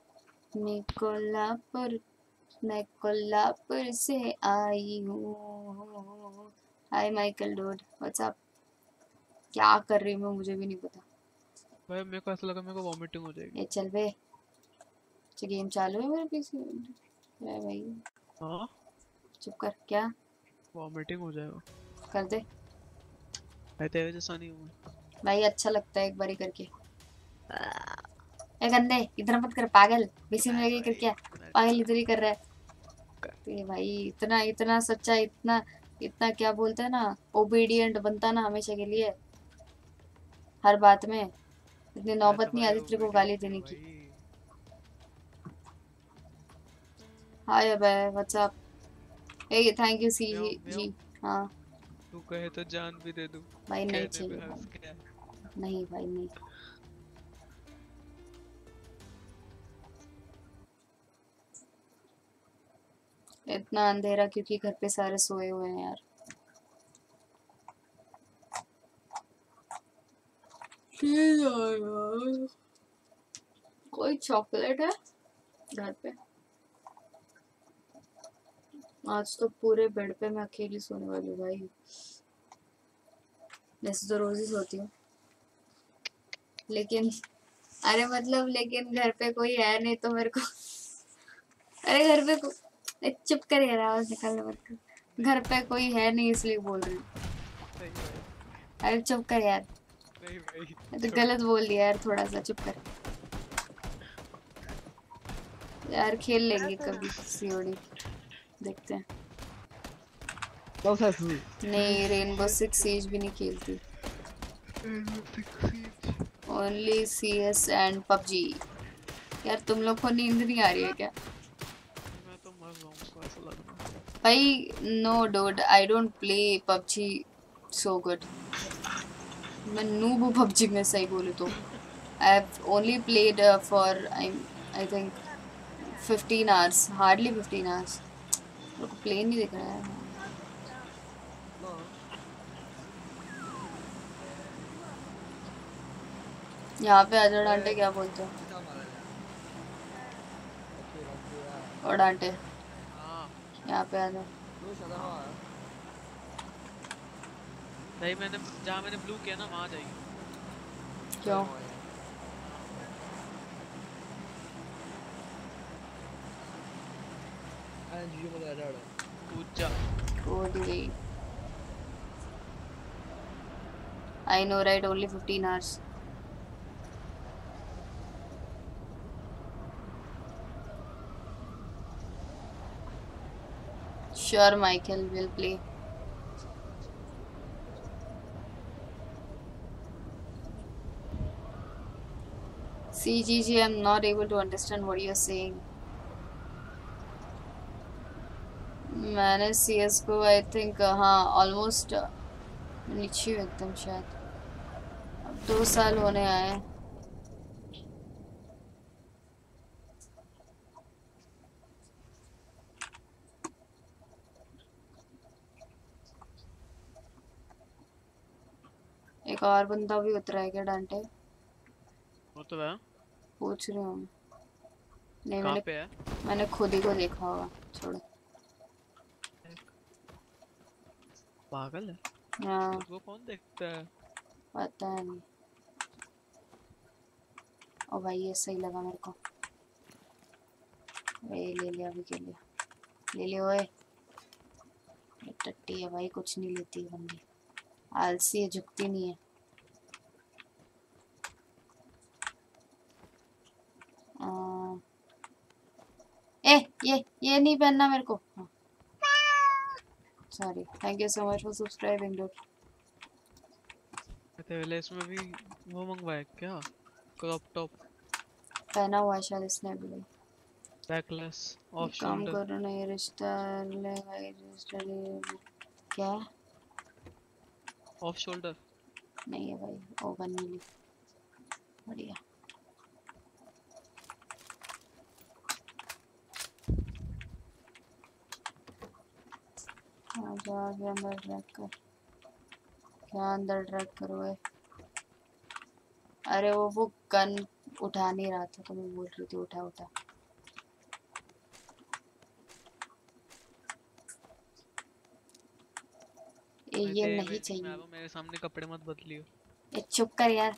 मैं कोल्हापुर से आई हूँ। Hi Michael dude, what's up. क्या कर रही हूँ मैं मुझे भी नहीं पता। भाई मेरे को ऐसा लगा मेरे को वॉमिटिंग हो जाएगी। ये चल बे, गेम चालू है मेरे पीछे। क्या भाई? हाँ चुप कर। क्या वॉमिटिंग हो जाएगा। कर दे मैं तेरे जैसा नहीं हूँ। भाई, अच्छा लगता है एक बारी करके। ए गंदे इधर मत कर पागल, बेसिन में लगे कर क्या पागल इधर ही कर रहा है। ये भाई इतना इतना सच्चा, इतना इतना क्या बोलते हैं ना, ओबीडियंट बनता ना हमेशा के लिए, हर बात में। इतनी मैं तो नौबत नहीं भाई आती तेरे को गाली ओबीडिएंट हूँ देने की। भाई। हाय अबे व्हाट्सअप। ए थैंक यू सी म्याऊं जी। म्याऊं। हाँ तू कहे तो जान भी दे दूँ। भाई नहीं कहने चाहिए पे हंस भाई, के। नहीं भाई नहीं। इतना अंधेरा क्योंकि घर पे सारे सोए हुए हैं यार। कोई चॉकलेट है? घर पे। आज तो पूरे बेड पे मैं अकेली सोने वाली हूँ भाई। वैसे तो रोज ही सोती हूँ, लेकिन अरे मतलब लेकिन घर पे कोई है नहीं तो मेरे को अरे घर पे चुप कर यार, आवाज निकालने मत कर। घर पे कोई है नहीं इसलिए बोल रही हूँ। अरे चुप कर यार, मैं तो गलत बोल दिया यार, थोड़ा सा चुप कर यार। खेल लेंगे कभी सीओडी, देखते हैं। नहीं रेनबो सिक्स सीज भी नहीं खेलती, ओनली CS एंड पबजी। यार तुम लोग को नींद नहीं आ रही है क्या? मैं तो मर रहा हूँ ऐसा लग रहा है भाई no dude, I don't play PUBG so good. मैं नूब हूँ पबजी में, सही बोले तो। I have only played for I think 15 hours, hardly 15 hours. मेरे को प्ले नहीं दिख रहा है। यहाँ पे आजा डांटे, क्या बोलते हो? और डांटे यहाँ पे आजा। नहीं मैंने जहाँ मैंने ब्लू किया ना वहाँ जाएगी। क्यों? कूद जा। कूद गई। I know right, only 15 hours. Sure, Michael will play. CGG, I'm not able to understand what you're saying. मैंने CS को I think हाँ almost नीचे हूँ एकदम शायद। अब 2 साल होने आए। एक और बंदा भी उतरा है क्या डांटे? वो तो है। पूछ रही हूँ। नहीं कहाँ पे है? मैंने खुद ही को देखा होगा। छोड़ो। पागल है। हाँ। वो कौन देखता है? पता नहीं। ओ भाई ये सही लगा मेरे को। ले लिया अभी के लिए। ले लिया ओए। ये टट्टी है भाई, कुछ नहीं लेती बंदी। आलसी है, झुकती नहीं है। ये नहीं पहनना मेरे को। Sorry, thank you so much for subscribing dude. पहले इसमें भी वो मंगवाया क्या? क्रॉप टॉप पहना हुआ है शायद इसने भी। बैकलेस ऑफ काम शोल्डर। करो नहीं रिश्ता ले भाई, रिश्ता क्या ऑफ शोल्डर नहीं है भाई। ओवन मिली बढ़िया। आगे अंदर ड्रैग कर। क्या अंदर ड्रैग करो है? अरे वो गन उठा नहीं रहा था तो मैं बोल रही थी उठा उठा। ये नहीं चाहिए। मेरे सामने कपड़े मत बदलियो। ये चुप कर यार।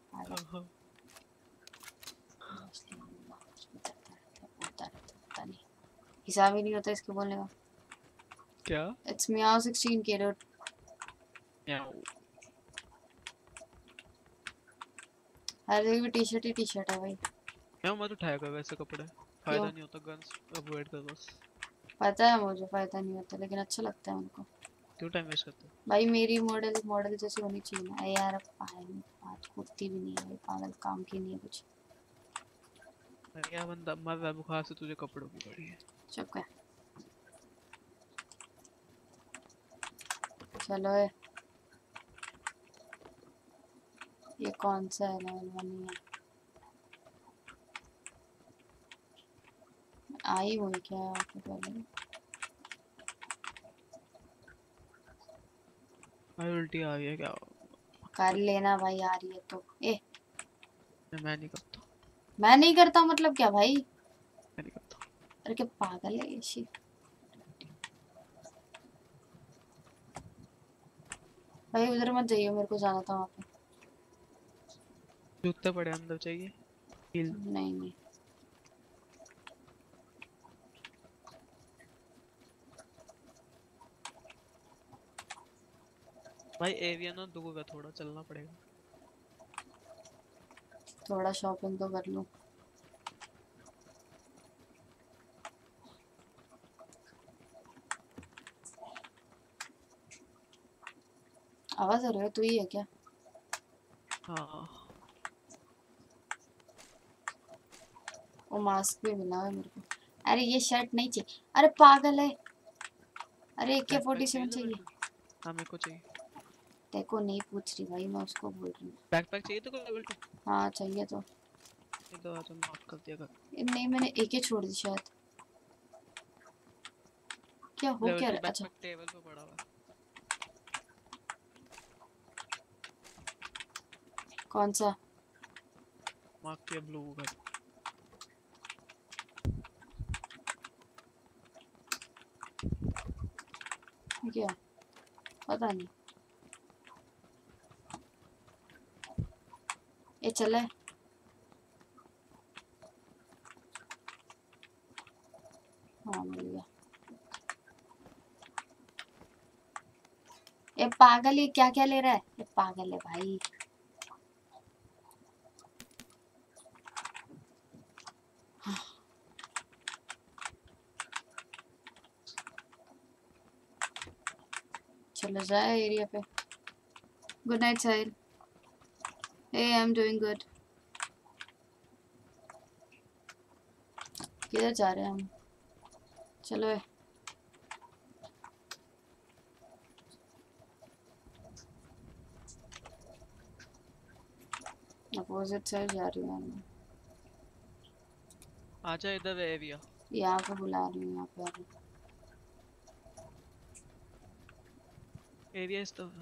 हिसाब ही नहीं होता इसके बोलने का। क्या? It's Meow 16K dude. हर जगह भी टी शर्ट है भाई। मैं मत उठाया कर वैसे कपड़े, फायदा नहीं होता। गन्स अवॉइड कर बस। पता है मुझे फायदा नहीं होता, लेकिन अच्छा लगता है उनको। क्यों टाइम वेस्ट करते हो भाई? मेरी मॉडल जैसी होनी चाहिए ना यार। आज कुत्ती भी नहीं है भाई, पागल काम की नहीं है कुछ। क्या बंदा मर रहा बुखार से, तुझे कपड़ों की पड़ी है। चुप कर। चलो है। ये कौन सा है? लेवल 1 है। आई हुई क्या आपके पहले? भाई उल्टी आ रही है क्या? कर लेना भाई, आ रही है तो। मैं नहीं करता। मैं नहीं करता मतलब क्या भाई? मैं नहीं अरे क्या पागल है ये शी। भाई उधर मत जाइए, मेरे को जाना था वहाँ पे। जूते पड़े अंदर चाहिए हील। नहीं नहीं भाई एवियन और दूर है, थोड़ा चलना पड़ेगा। थोड़ा शॉपिंग तो कर लूं। आवाज आ रही है, तू ही है क्या? हाँ वो मास्क भी मिला है मेरे को। अरे ये शर्ट नहीं चाहिए, अरे पागल है। अरे AK-47 चाहिए। हाँ मेरे को चाहिए। देखो नहीं पूछ रही भाई, मैं उसको बोल रही हूँ। बैकपैक चाहिए तो कोई लेवल 2? हाँ चाहिए तो। ये तो आज माफ कर दिया कर। नहीं मैंने AK छोड़ दी शायद। क्या हो क्या रहा है? अच्छा बैकपैक टेबल पे पड़ा हुआ है। कौन सा? मार्क किया ब्लू का। क्या पता नहीं। ये चले। हाँ मिल गया। ये पागल, ये क्या क्या ले रहा है? ये पागल है भाई। चलो जाए एरिया पे। Good night Sahil. Hey I am doing good. किधर जा रहे हैं हम? चलो अपोजिट साइड जा रही हूँ मैं। आजा इधर एविया। यहाँ पे बुला रही हूँ, यहाँ पे आ रही हूँ। एरिया इस तो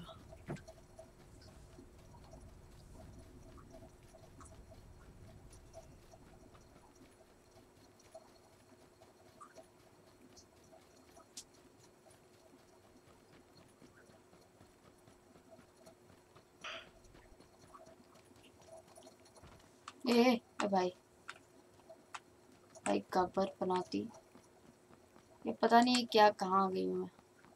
ए भाई भाई कबर बनाती। ये पता नहीं क्या कहाँ आ गई हूँ मैं।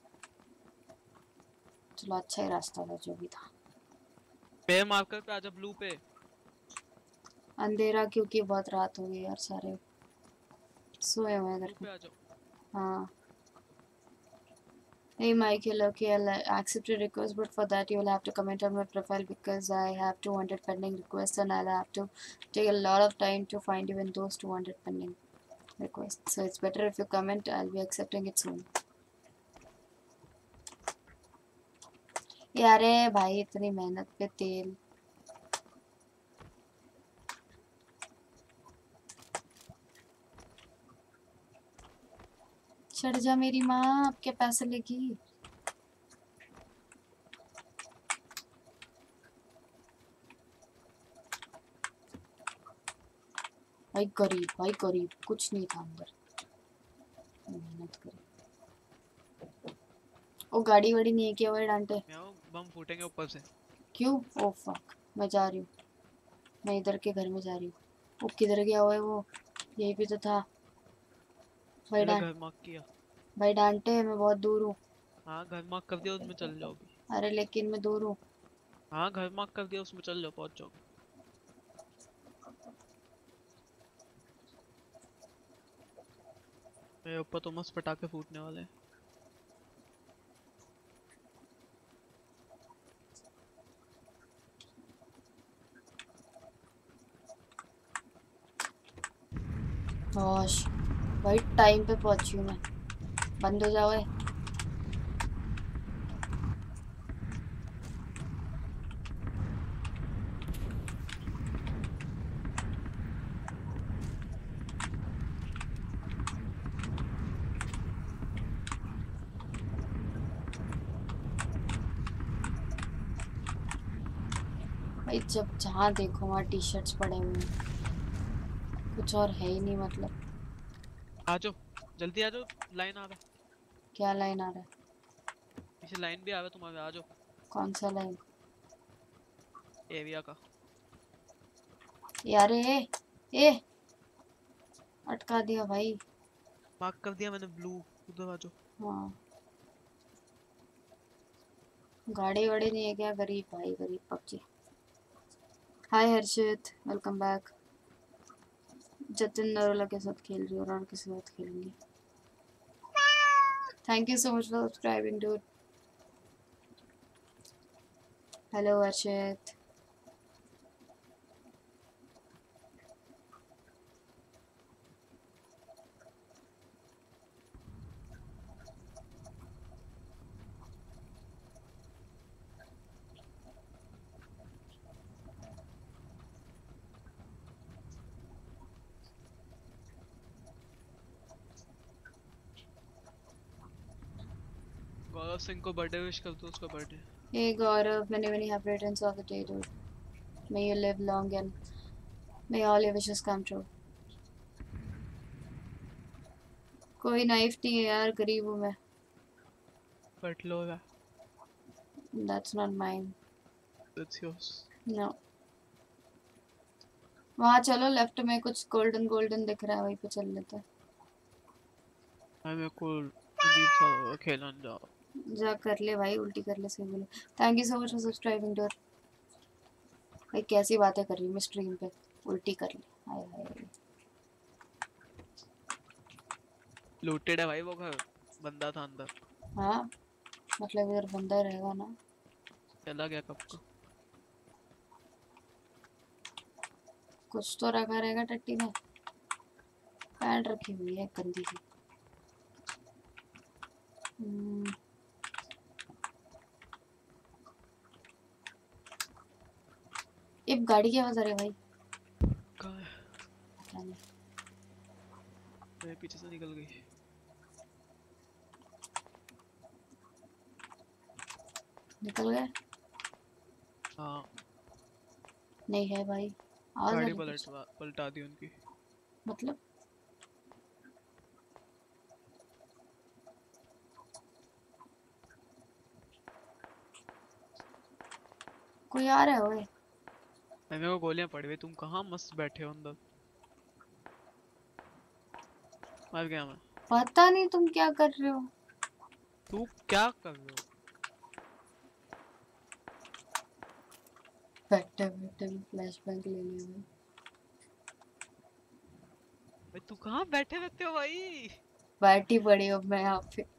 चलो अच्छा ही रास्ता था जो भी था। पे मार्कर पे आजा ब्लू पे। अंधेरा क्योंकि बहुत रात हो गई यार, सारे सोए हुए हैं इधर पे। हाँ Hey Michael, okay, I'll accept your request, but for that you will have to comment on my profile because I have 200 pending requests and I'll have to take a lot of time to find even those 200 pending requests. So it's better if you comment, I'll be accepting it soon. यारे भाई इतनी मेहनत पे तेल। चढ़ जा मेरी माँ, अब क्या पैसे लेगी? भाई गरीब कुछ नहीं था अंदर, मेहनत करी। ओ गाड़ी वाड़ी नहीं है क्या वो डांटे? बम फूटेंगे ऊपर से। क्यों? ओ फक, मैं जा रही हूँ, मैं इधर के घर में जा रही हूँ। वो किधर गया हुआ है वो? यही पे तो था। भाई घर मार्क किया। भाई डांटे, मैं बहुत दूर हूँ। हाँ घर मार्क कर दिया, उसमें चल जाओगी। अरे लेकिन मैं दूर हूँ। हाँ घर मार्क कर दिया, उसमें चल जाओ, पहुंच जाओगे। मेरे ऊपर तो मस्त पटाखे फूटने वाले हैं। भाई टाइम पे पहुंची हूँ मैं। बंद हो जाओ। भाई जब जहाँ देखो वहाँ टी शर्ट्स पड़े हुए हैं, कुछ और है ही नहीं मतलब। आ जाओ जल्दी आ जाओ, लाइन आ रहा है। क्या लाइन आ रहा है? पीछे लाइन भी आ रहा है तुम्हारे, आ जाओ। कौन सा लाइन? एरिया का। यार ए अटका दिया भाई। मार्क कर दिया मैंने ब्लू, उधर आ जाओ। हाँ गाड़ी वाड़ी नहीं है क्या? गरीब भाई गरीब PUBG. Hi Harshit, welcome back. Jatin Narola के साथ खेल रही और किसी साथ खेलूंगी। Thank you so much for subscribing dude. Hello Harshit. Gaurav Singh को बर्थडे विश कर दो, उसका birthday. Hey Gaurav, many happy returns of the day, dude. May you live long and may all your wishes come true. कोई knife नहीं है यार, गरीब हूँ मैं। बट लो है। That's not mine. That's yours. No. वहाँ चलो, लेफ्ट में कुछ गोल्डन दिख रहा है, वहीं पे चल लेते हैं। मेरे को अजीब सा खेलना जाओ। जा कर ले भाई, उल्टी कर ले, सही बोलो। Thank you so much for subscribing dude. भाई कैसी बातें कर रही हूँ मैं स्ट्रीम पे, उल्टी कर ले। हाय हाय। लूटेड है भाई वो घर, बंदा था अंदर। हाँ मतलब इधर बंदा रहेगा ना। चला गया कब का। कुछ तो रखा रहेगा टट्टी में। पैंट रखी हुई है गंदी सी। ये गाड़ी की आवाज आ रही है भाई। कहाँ है? पता नहीं। मेरे पीछे से निकल गई। निकल गए? हाँ नहीं है भाई, आवाज आ गाड़ी रही है। पलटा दी उनकी। मतलब कोई आ रहा है? ओए मेरे को गोलियां पड़ी हुई, तुम कहाँ मस्त बैठे हो अंदर। मर गया मैं। पता नहीं तुम क्या कर रहे हो। तू क्या कर रहे हो? बैठे बैठे फ्लैशबैक ले लिया भाई तू कहाँ बैठे रहते हो भाई? बैठी पड़ी हूँ मैं यहाँ पे।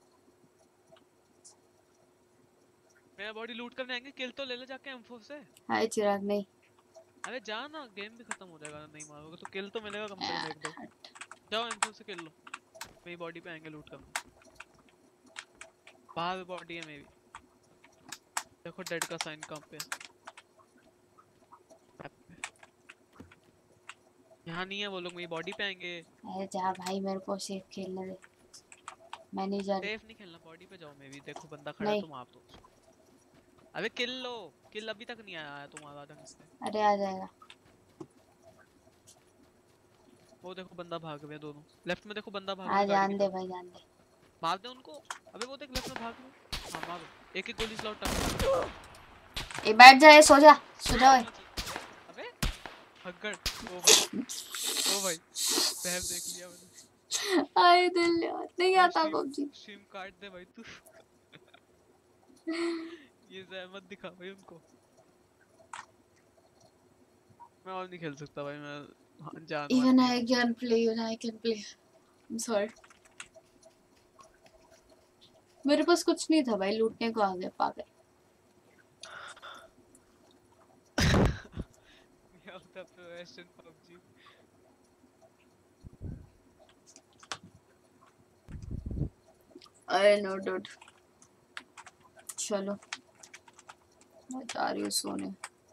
मेरा बॉडी लूट करने आएंगे, किल तो ले ले जाके M4 से। हाय चिराग नहीं। अरे जा ना, गेम भी खत्म हो जाएगा नहीं मारोगे तो। किल तो मिलेगा कम से कम एक दो। जाओ M4 से किल लो, मेरी बॉडी पे आएंगे लूट करने। बाहर बॉडी है मेरी, देखो डेड का साइन कहाँ पे है। यहाँ नहीं है वो लोग, मेरी बॉडी पे आएंगे। अरे जा भाई, मेरे को सेफ खेलने दे, मैं नहीं जा रही। सेफ नहीं खेलना, बॉडी पे जाओ। मेरी देखो बंदा खड़ा है, तुम आप तो। अबे किल लो, किल अभी तक नहीं आया तुम्हारा ढंग से। अरे आ जाएगा। वो देखो बंदा भाग रहे दोनों, लेफ्ट में देखो बंदा भाग रहा है। जान दे भाई, जान दे। मार दे उनको। अबे वो देख लेफ्ट में भाग रहे। हां मारो, एक गोली स्लॉट टाक। ए बैठ जा, सो जा ओए। अबे हग्गड़। ओ भाई बहम देख लिया मैंने। आए दिल यार, नहीं आता पबजी। स्ट्रीम काट दे भाई तू। ये जहमत दिखा भाई उनको। मैं और नहीं खेल सकता भाई, मैं जान। Even I can play, even I can play. I'm sorry. मेरे पास कुछ नहीं था भाई, लूटने को आ गए पागल। क्या होता है western PUBG. I know dude. चलो मैं जा रही हूँ सोने।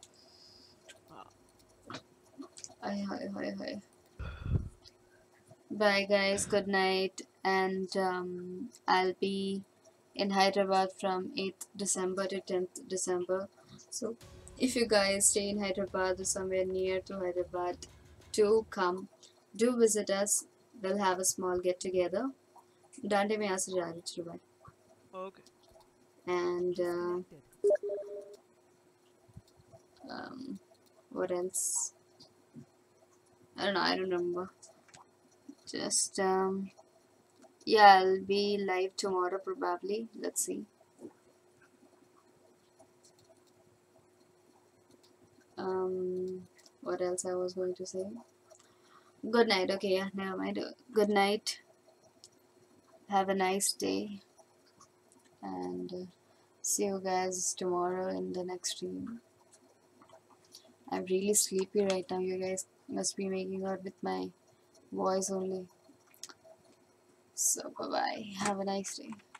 हाय bye guys, good night, and I'll be in Hyderabad from 8th December to 10th December, so if you guys stay in Hyderabad or somewhere near to Hyderabad, do come, do visit us. we'll have a small get together. Dante mein aise ja raha hai. Okay. And what else? I don't know. I don't remember. Just yeah, I'll be live tomorrow probably. Let's see. What else I was going to say? Good night. Okay, yeah, never mind. Good night. Have a nice day, and see you guys tomorrow in the next stream. I'm really sleepy right now. You guys must be making out with my voice only. So bye bye. Have a nice day.